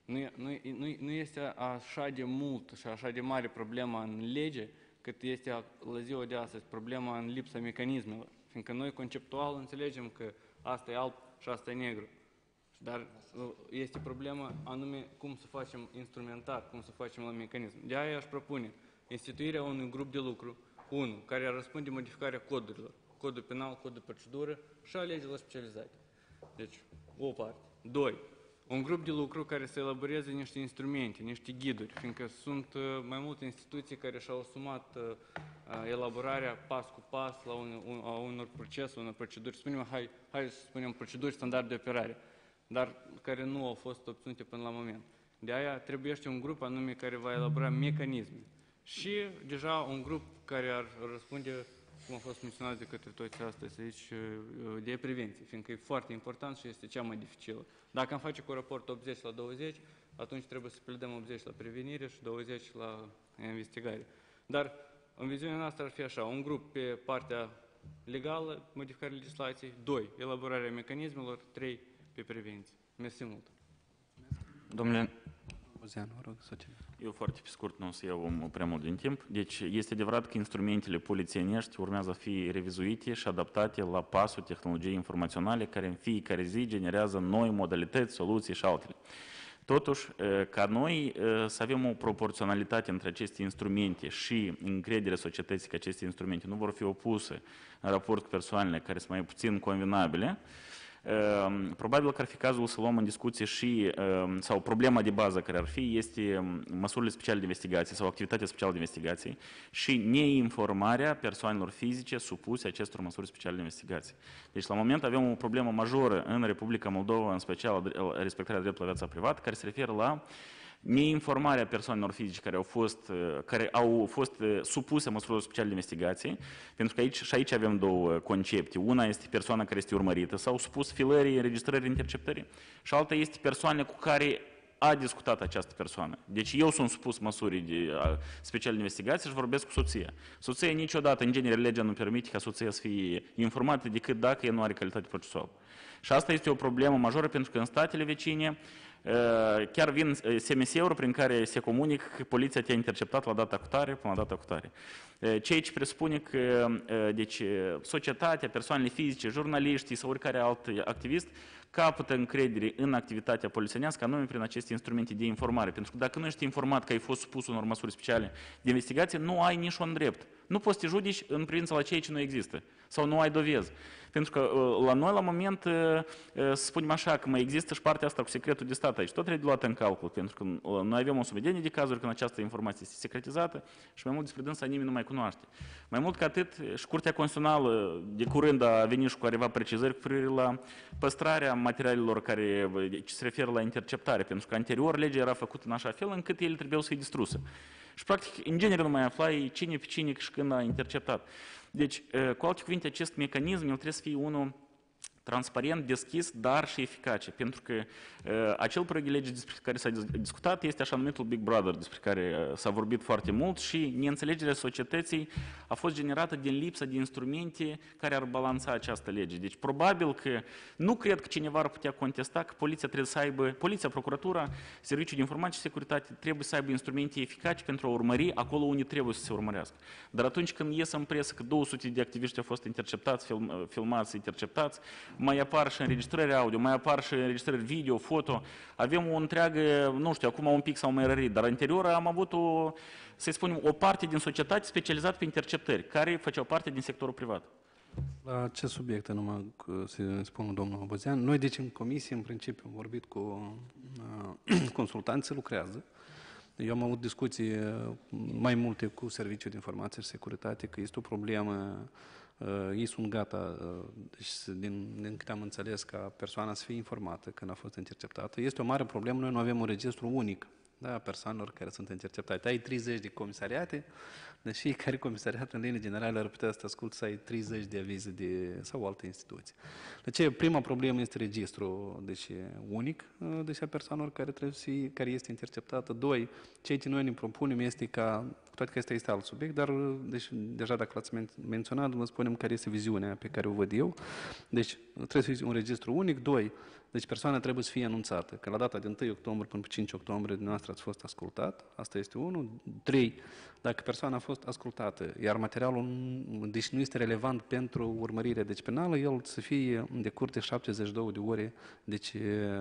Nu este așa de mult și așa de mare problema în lege, cât este la ziua de astăzi problema în lipsa mecanismelor. Fiindcă noi conceptual înțelegem că asta e alb și asta e negru. Dar este problema anume cum să facem instrumentar, cum să facem la mecanism. De aia aș propune instituirea unui grup de lucru, unul, care ar răspunde modificarea codurilor, codul penal, codul de procedură și a legilor specializate. Deci, o parte. 2. Un grup de lucru care să elaboreze niște instrumente, niște ghiduri, fiindcă sunt mai multe instituții care și-au asumat elaborarea pas cu pas a unor procese, unor proceduri, hai să spunem proceduri standard de operare, dar care nu au fost obținute până la moment. De aia trebuiește un grup anume care va elabora mecanisme și deja un grup care ar răspunde, cum a fost menționat de către toți astăzi aici, de prevenție, fiindcă e foarte important și este cea mai dificilă. Dacă am face cu raport 80 la 20, atunci trebuie să pledăm 80 la prevenire și 20 la investigare. Dar în viziunea noastră ar fi așa, un grup pe partea legală, modificarea legislației, 2, elaborarea mecanismelor, 3, pe prevenție. Mersi mult. Domnule Eu foarte pe scurt nu o să iau prea mult din timp. Deci este adevărat că instrumentele polițienești urmează să fie revizuite și adaptate la pasul tehnologiei informaționale care în fiecare zi generează noi modalități, soluții și altele. Totuși, ca noi să avem o proporționalitate între aceste instrumente și încrederea societății că aceste instrumente nu vor fi opuse în raport cu persoanele care sunt mai puțin convenabile, Probabil că ar fi cazul să luăm în discuție și, sau problema de bază care ar fi, este măsurile speciale de investigație sau activitatea specială de investigație și neinformarea persoanelor fizice supuse acestor măsuri speciale de investigație. Deci, la moment avem o problemă majoră în Republica Moldova, în special respectarea dreptului la viața privată, care se referă la neinformarea persoanelor fizice care au fost supuse măsurilor speciale de investigație, pentru că aici avem două concepte. Una este persoana care este urmărită sau supus filării, înregistrării, interceptării, și alta este persoana cu care a discutat această persoană. Deci eu sunt supus măsurii speciale de investigație și vorbesc cu soția. Soția niciodată, în genere, legea nu permite ca soția să fie informată decât dacă ea nu are calitate procesuală. Și asta este o problemă majoră, pentru că în statele vecine chiar vin SMS-uri prin care se comunică că poliția te-a interceptat la data cutare până la data cutare. Ceea ce presupune că deci, societatea, persoanele fizice, jurnaliștii sau oricare alt activist capătă încredere în activitatea polițienească, anume prin aceste instrumente de informare. Pentru că dacă nu ești informat că ai fost supus unor măsuri speciale de investigație, nu ai niciun drept. Nu poți să te judici în privința la ceea ce nu există sau nu ai dovezi. Pentru că la noi, la moment, să spunem așa, că mai există și partea asta cu secretul de stat aici. Tot trebuie luat în calcul, pentru că noi avem o sumedenie de cazuri când această informație este secretizată și mai mult despre dânsa nimeni nu mai cunoaște. Mai mult ca atât, și Curtea Constituțională de curând a venit și cu careva precizări cu privire la păstrarea materialelor care se referă la interceptare, pentru că anterior legea era făcută în așa fel încât ele trebuiau să fie distruse. Și practic, în genere nu mai aflai cine pe cine și când a interceptat. Deci, cu alte cuvinte, acest mecanism el trebuie să fie unul transparent, deschis, dar și eficace. Pentru că acel proiect de lege despre care s-a discutat este așa numitul Big Brother, despre care s-a vorbit foarte mult și neînțelegerea societății a fost generată din lipsa de instrumente care ar balanța această lege. Deci probabil că nu cred că cineva ar putea contesta că poliția trebuie să aibă, poliția, procuratura, Serviciul de Informație și Securitate trebuie să aibă instrumente eficace pentru a urmări acolo unde trebuie să se urmărească. Dar atunci când ies în presă că 200 de activiști au fost interceptați, filmați, interceptați, mai apar și înregistrări audio, mai apar și înregistrări video, foto. Avem o întreagă, nu știu, acum un pic sau mai rărit, dar anterior am avut să spunem, o parte din societate specializată pe interceptări, care făceau parte din sectorul privat. La ce subiecte, numai să spun domnul Bozean, noi deci în comisie, în principiu, am vorbit cu consultanți, se lucrează. Eu am avut discuții mai multe cu Serviciul de Informație și Securitate, că este o problemă. Ei sunt gata, deci, din câte am înțeles, ca persoana să fie informată când a fost interceptată. Este o mare problemă, noi nu avem un registru unic, da, a persoanelor care sunt interceptate. Ai 30 de comisariate, deci fiecare comisariat în linie generală ar putea să asculte să ai 30 de avize sau alte instituții. Deci prima problemă este registrul unic, deci a persoanelor care este interceptată. Doi, ceea ce noi ne propunem este ca, cu toate că este alt subiect, dar deci, deja dacă l-ați menționat, vă spunem care este viziunea pe care o văd eu. Deci trebuie să fie un registru unic. Doi, deci persoana trebuie să fie anunțată, că la data de 1 octombrie până pe 5 octombrie dumneavoastră ați fost ascultat, asta este unul. 3, dacă persoana a fost ascultată, iar materialul deci nu este relevant pentru urmărirea deci penală, el să fie în decurs de 72 de ore deci,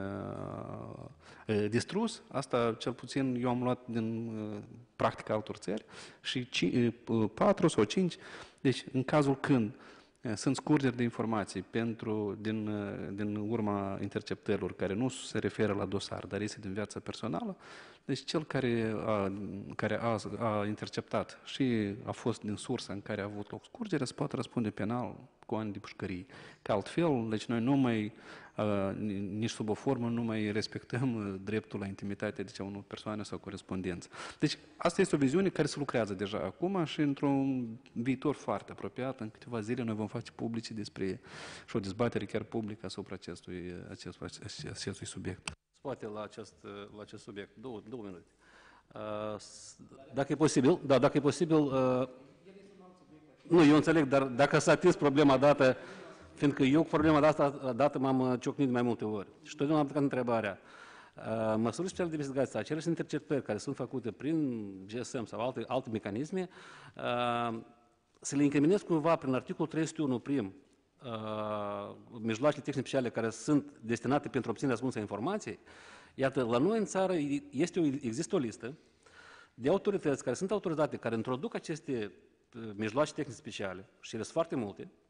distrus. Asta cel puțin eu am luat din practica altor țări și 4 sau 5, deci în cazul când sunt scurgeri de informații din urma interceptărilor care nu se referă la dosar, dar este din viața personală. Deci cel care a interceptat și a fost din sursa în care a avut loc scurgerea se poate răspunde penal cu ani de pușcărie. Că altfel, deci noi nu mai, nici sub o formă, nu mai respectăm dreptul la intimitate a unor persoane sau corespondență. Deci asta este o viziune care se lucrează deja acum și într-un viitor foarte apropiat, în câteva zile noi vom face publice despre și o dezbatere chiar publică asupra acestui subiect. Poate la acest subiect. Două minute. Dacă e posibil, dacă e posibil, nu, eu înțeleg, dar dacă s-a atins problema dată, fiindcă eu cu problema dată m-am ciocnit de mai multe ori. Și totdeauna am plecat întrebarea. Măsurile speciale de investigație, aceleși interceptări care sunt făcute prin GSM sau alte mecanisme, să le incriminez cumva prin articolul 301 prim, mijloacele tehnice speciale care sunt destinate pentru obținerea ascunsă a informației. Iată, la noi în țară există o listă de autorități care sunt autorizate, care introduc aceste mijloace tehnice speciale și ele sunt foarte multe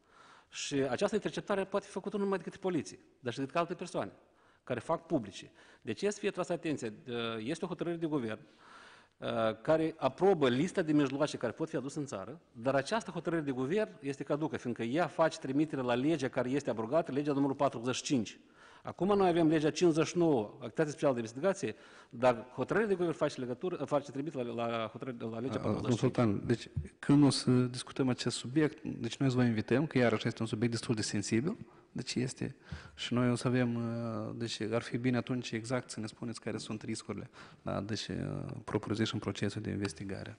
Și această interceptare poate fi făcută nu numai de către poliție, dar și de către alte persoane care fac publice. Deci este să fie tras atenție, este o hotărâre de guvern care aprobă lista de mijloace care pot fi aduse în țară, dar această hotărâre de guvern este caducă, fiindcă ea face trimitere la legea care este abrogată, legea numărul 45. Acum noi avem legea 59, Activitate Specială de Investigație, dar hotărârea de guvern face trimitere la legea 45. Domnul Sultan, deci când o să discutăm acest subiect, deci noi să vă invităm, că iarăși este un subiect destul de sensibil, deci este, și noi o să avem, deci ar fi bine atunci exact să ne spuneți care sunt riscurile, da, deci propriu-zis în procesul de investigare.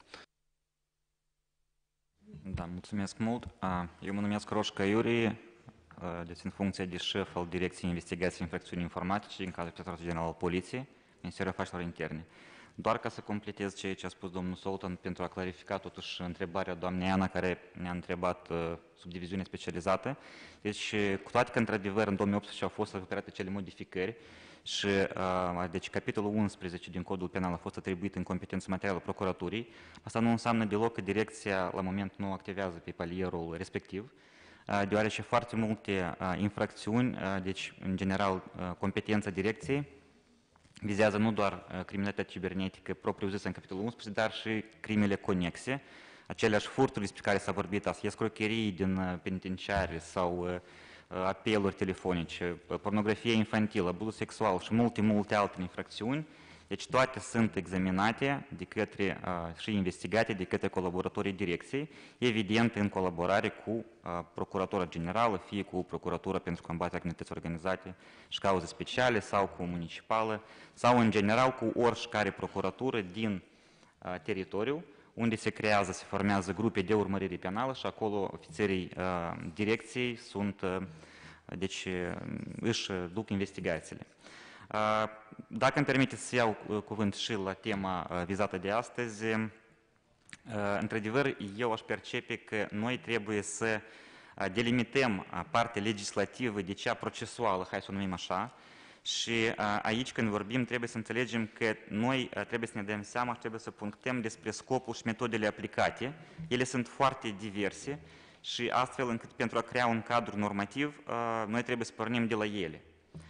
Da, mulțumesc mult. Eu mă numesc Roșca Iurie, dețin funcția de șef al Direcției Investigații Infracțiuni Informatice în cadrul Inspectoratului General al Poliției, Ministerul Afacerilor Interne. Doar ca să completez ceea ce a spus domnul Sultan, pentru a clarifica totuși întrebarea doamnei Ana, care ne-a întrebat subdiviziune specializată. Deci, cu toate că, într-adevăr, în 2018 au fost operate cele modificări și, deci, capitolul 11 din Codul Penal a fost atribuit în competență materială procuraturii, asta nu înseamnă deloc că direcția, la moment, nu activează pe palierul respectiv, deoarece foarte multe infracțiuni, deci, în general, competența direcției, vizează nu doar criminalitatea cibernetică propriu-zisă în capitolul 11, dar și crimele conexe, aceleași furturi despre care s-a vorbit azi, escrocherii din penitenciare sau apeluri telefonice, pornografie infantilă, abuz sexual și multe alte infracțiuni. Deci toate sunt examinate de către, și investigate de către colaboratorii direcției, evident în colaborare cu Procuratura Generală, fie cu Procuratura pentru combaterea criminalității organizate și cauze speciale, sau cu municipală, sau în general cu oricare procuratură din teritoriu, unde se creează, se formează grupe de urmărire penală și acolo ofițerii direcției sunt, deci își duc investigațiile. Dacă îmi permiteți să iau cuvânt și la tema vizată de astăzi, într-adevăr, eu aș percepe că noi trebuie să delimităm partea legislativă de cea procesuală, hai să o numim așa, și aici când vorbim trebuie să înțelegem că noi trebuie să ne dăm seama și trebuie să punctăm despre scopul și metodele aplicate. Ele sunt foarte diverse și astfel încât pentru a crea un cadru normativ, noi trebuie să pornim de la ele.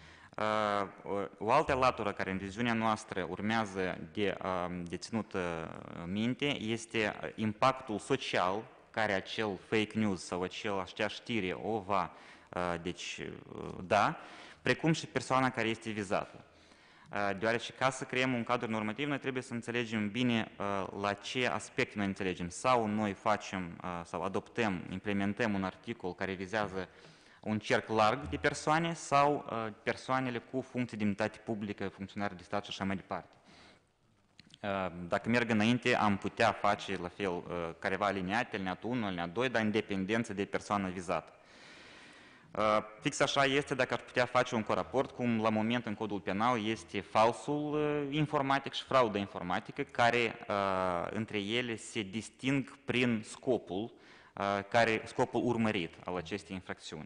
O altă latură care în viziunea noastră urmează de ținut minte este impactul social care acel fake news sau acea știre o va da, precum și persoana care este vizată. Deoarece ca să creăm un cadru normativ, noi trebuie să înțelegem bine la ce aspecte noi înțelegem. Sau noi facem sau adoptăm, implementăm un articol care vizează un cerc larg de persoane sau persoanele cu funcții de demnitate publică, funcționari de stat și așa mai departe. Dacă merg înainte, am putea face la fel careva alineate, alineatul 1, alineatul 2, dar în dependență de persoană vizată. Fix așa este dacă ar putea face un coraport, cum la moment în codul penal este falsul informatic și frauda informatică, care între ele se disting prin scopul urmărit al acestei infracțiuni.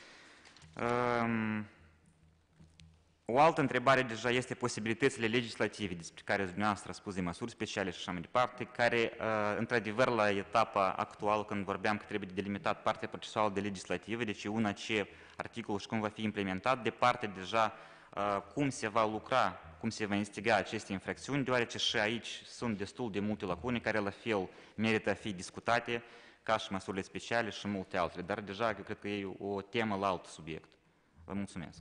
O altă întrebare deja este posibilitățile legislative despre care dumneavoastră a spus de măsuri speciale și așa mai departe, care, într-adevăr, la etapa actuală, când vorbeam că trebuie delimitat partea procesuală de legislativă, deci una ce articolul și cum va fi implementat, de parte deja cum se va lucra, cum se va investiga aceste infracțiuni, deoarece și aici sunt destul de multe lacune care la fel merită a fi discutate, ca și măsurile speciale și multe altele. Dar deja eu cred că e o temă la alt subiect. Vă mulțumesc.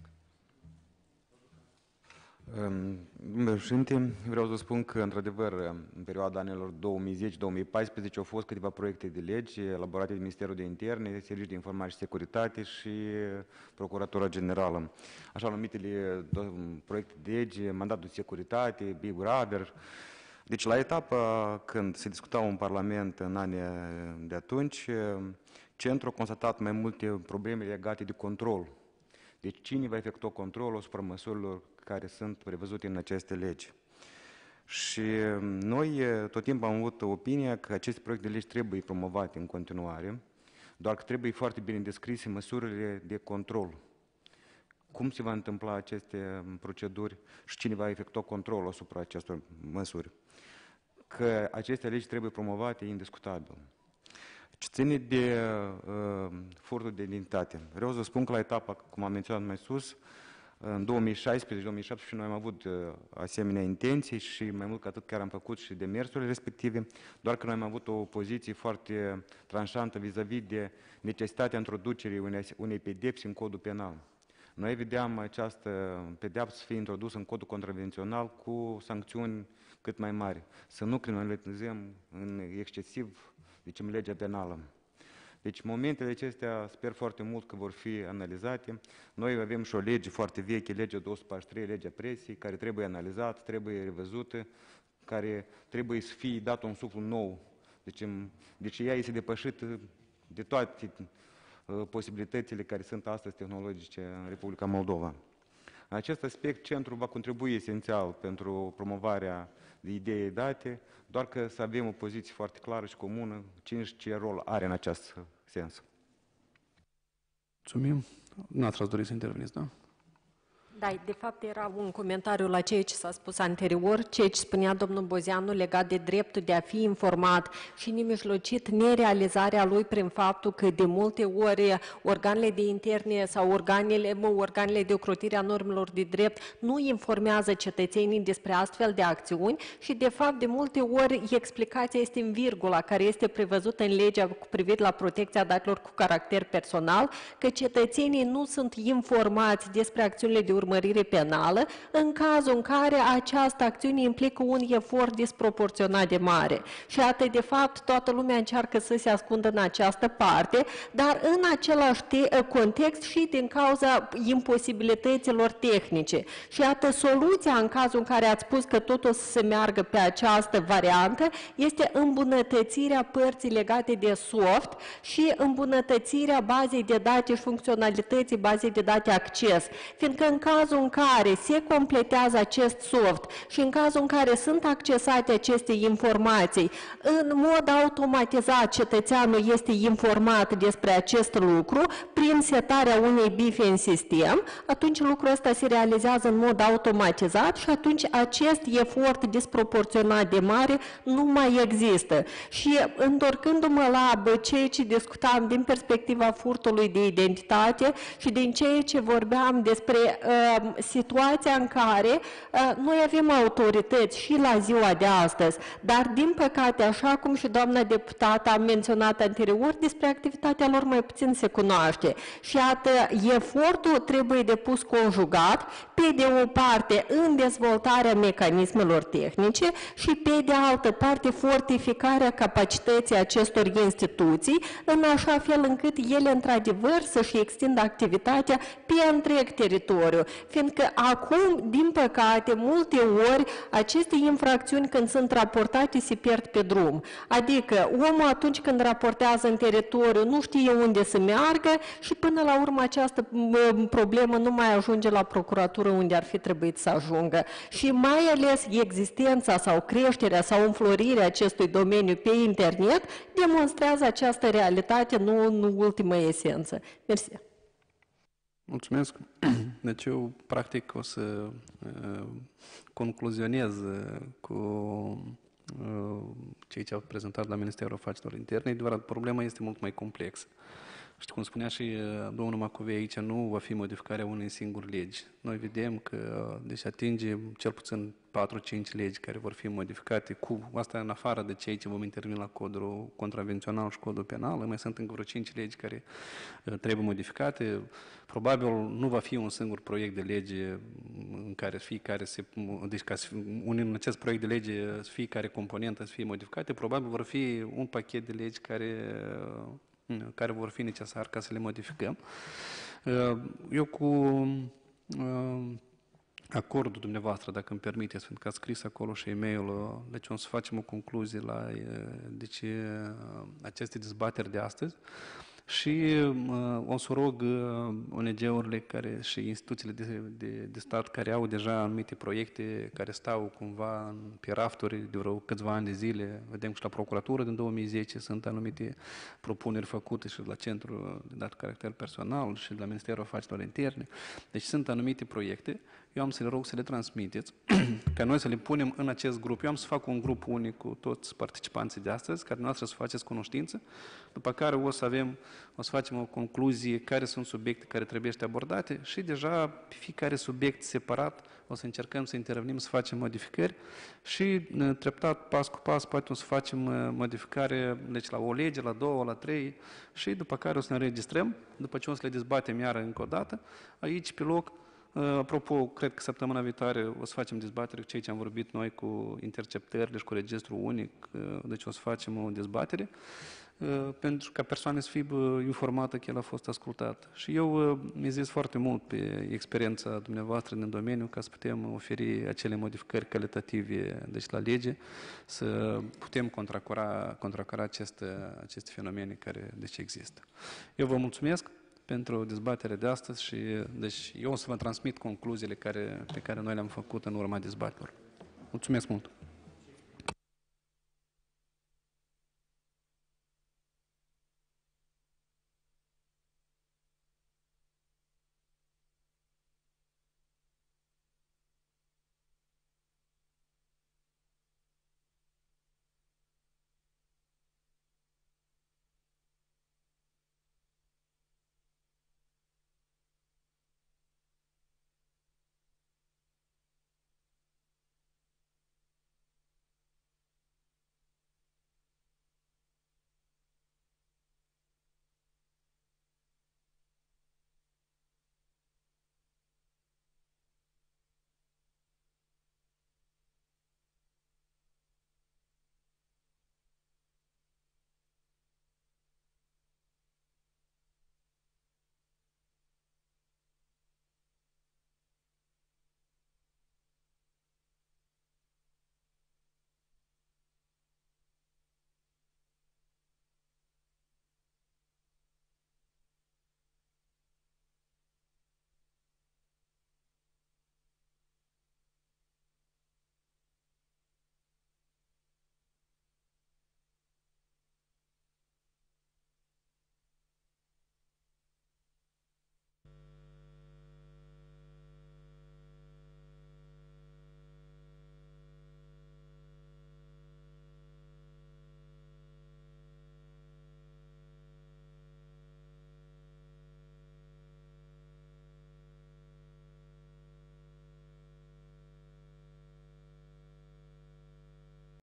Domnule președinte, vreau să spun că, într-adevăr, în perioada anilor 2010-2014 au fost câteva proiecte de legi elaborate de Ministerul de Interne, Serviciul de Informare și Securitate și Procuratura Generală. Așa numitele proiecte de legi, mandatul de securitate, Big Brother. Deci, la etapa când se discutau în Parlament în anii de atunci, Centrul a constatat mai multe probleme legate de control. Deci, cine va efectua controlul asupra măsurilor care sunt prevăzute în aceste legi. Și noi tot timpul am avut opinia că aceste proiecte de legi trebuie promovate în continuare, doar că trebuie foarte bine descrise măsurile de control. Cum se va întâmpla aceste proceduri și cine va efectua controlul asupra acestor măsuri. Că aceste legi trebuie promovate indiscutabil. Ce ține de furtul de identitate. Vreau să spun că la etapa, cum am menționat mai sus, în 2016-2017 noi am avut asemenea intenții și mai mult ca atât chiar am făcut și demersurile respective, doar că noi am avut o poziție foarte tranșantă vis-a-vis de necesitatea introducerii unei pedepsi în codul penal. Noi vedeam această pedeapsă să fie introdusă în codul contravențional cu sancțiuni cât mai mari, să nu criminalizăm în excesiv, zicem, legea penală. Deci momentele acestea sper foarte mult că vor fi analizate. Noi avem și o lege foarte veche, legea 243, legea presiei, care trebuie analizată, trebuie revăzută, care trebuie să fie dat un suflu nou. Deci ea este depășită de toate posibilitățile care sunt astăzi tehnologice în Republica Moldova. În acest aspect, centrul va contribui esențial pentru promovarea de idei date, doar că să avem o poziție foarte clară și comună, cine și ce rol are în acest sens. Mulțumim. N-ați dori să interveniți, da? Da, de fapt era un comentariu la ceea ce s-a spus anterior, ceea ce spunea domnul Bozeanu legat de dreptul de a fi informat și nemijlocit nerealizarea lui prin faptul că de multe ori organele de interne sau organele de ocrotire a normelor de drept nu informează cetățenii despre astfel de acțiuni și de fapt de multe ori explicația este în virgula care este prevăzută în legea cu privire la protecția datelor cu caracter personal, că cetățenii nu sunt informați despre acțiunile de urmărire penală în cazul în care această acțiune implică un efort disproporționat de mare. Și atât de fapt toată lumea încearcă să se ascundă în această parte, dar în același context și din cauza imposibilităților tehnice. Și atât soluția în cazul în care ați spus că totul să se meargă pe această variantă este îmbunătățirea părții legate de soft și îmbunătățirea bazei de date și funcționalității bazei de date acces. Fiindcă în cazul în care se completează acest soft și în cazul în care sunt accesate aceste informații, în mod automatizat cetățeanul este informat despre acest lucru prin setarea unei bife în sistem, atunci lucrul ăsta se realizează în mod automatizat și atunci acest efort disproporționat de mare nu mai există. Și întorcându-mă la ceea ce discutam din perspectiva furtului de identitate și din ceea ce vorbeam despre situația în care noi avem autorități și la ziua de astăzi, dar din păcate, așa cum și doamna deputată a menționat anterior, despre activitatea lor mai puțin se cunoaște. Și efortul trebuie depus conjugat, pe de o parte în dezvoltarea mecanismelor tehnice și pe de altă parte fortificarea capacității acestor instituții, în așa fel încât ele într-adevăr să-și extindă activitatea pe întreg teritoriu. Fiindcă acum, din păcate, multe ori aceste infracțiuni când sunt raportate se pierd pe drum. Adică omul atunci când raportează în teritoriu nu știe unde să meargă și până la urmă această problemă nu mai ajunge la procuratură unde ar fi trebuit să ajungă. Și mai ales existența sau creșterea sau înflorirea acestui domeniu pe internet demonstrează această realitate, nu în ultimă esență. Mersi. Mulțumesc. Deci eu, practic, o să concluzionez cu ceea ce au prezentat la Ministerul Afacerilor Interne. Adevărat, problema este mult mai complexă. Și cum spunea și domnul Macovei, aici nu va fi modificarea unei singuri legi. Noi vedem că deci atinge cel puțin 4-5 legi care vor fi modificate, cu asta în afară de cei ce vom interveni la codul contravențional și codul penal. Mai sunt încă vreo 5 legi care trebuie modificate. Probabil nu va fi un singur proiect de lege în care fiecare deci ca în acest proiect de lege fiecare componentă să fie modificate. Probabil vor fi un pachet de legi care vor fi necesari ca să le modificăm. Eu cu acordul dumneavoastră, dacă îmi permiteți, pentru că ați scris acolo și e-mail-ul, deci o să facem o concluzie la aceste dezbateri de astăzi. și o să rog ONG-urile și instituțiile de stat care au deja anumite proiecte care stau cumva pe rafturi de vreo câțiva ani de zile. Vedem că și la procuratură din 2010 sunt anumite propuneri făcute și la Centrul de Dat Caracter Personal și de la Ministerul Afacerilor Interne. Deci sunt anumite proiecte. Eu am să le rog să le transmiteți, ca noi să le punem în acest grup. Eu am să fac un grup unic cu toți participanții de astăzi, care noastră să faceți cunoștință, după care o să facem o concluzie care sunt subiecte care trebuie abordate și deja pe fiecare subiect separat o să încercăm să intervenim, să facem modificări și treptat, pas cu pas, poate o să facem modificare, deci la o lege, la 2, la 3 și după care o să ne înregistrăm, după ce o să le dezbatem iară încă o dată, aici pe loc. Apropo, cred că săptămâna viitoare o să facem dezbatere cu cei ce am vorbit noi cu interceptările și cu registrul unic, deci o să facem o dezbatere pentru ca persoane să fie informată că el a fost ascultat. Și eu mi-am zis foarte mult pe experiența dumneavoastră din domeniu ca să putem oferi acele modificări calitative deci la lege, să putem contracara aceste fenomene care deci există. Eu vă mulțumesc pentru dezbaterea de astăzi și deci eu o să vă transmit concluziile pe care noi le-am făcut în urma dezbaterilor. Mulțumesc mult!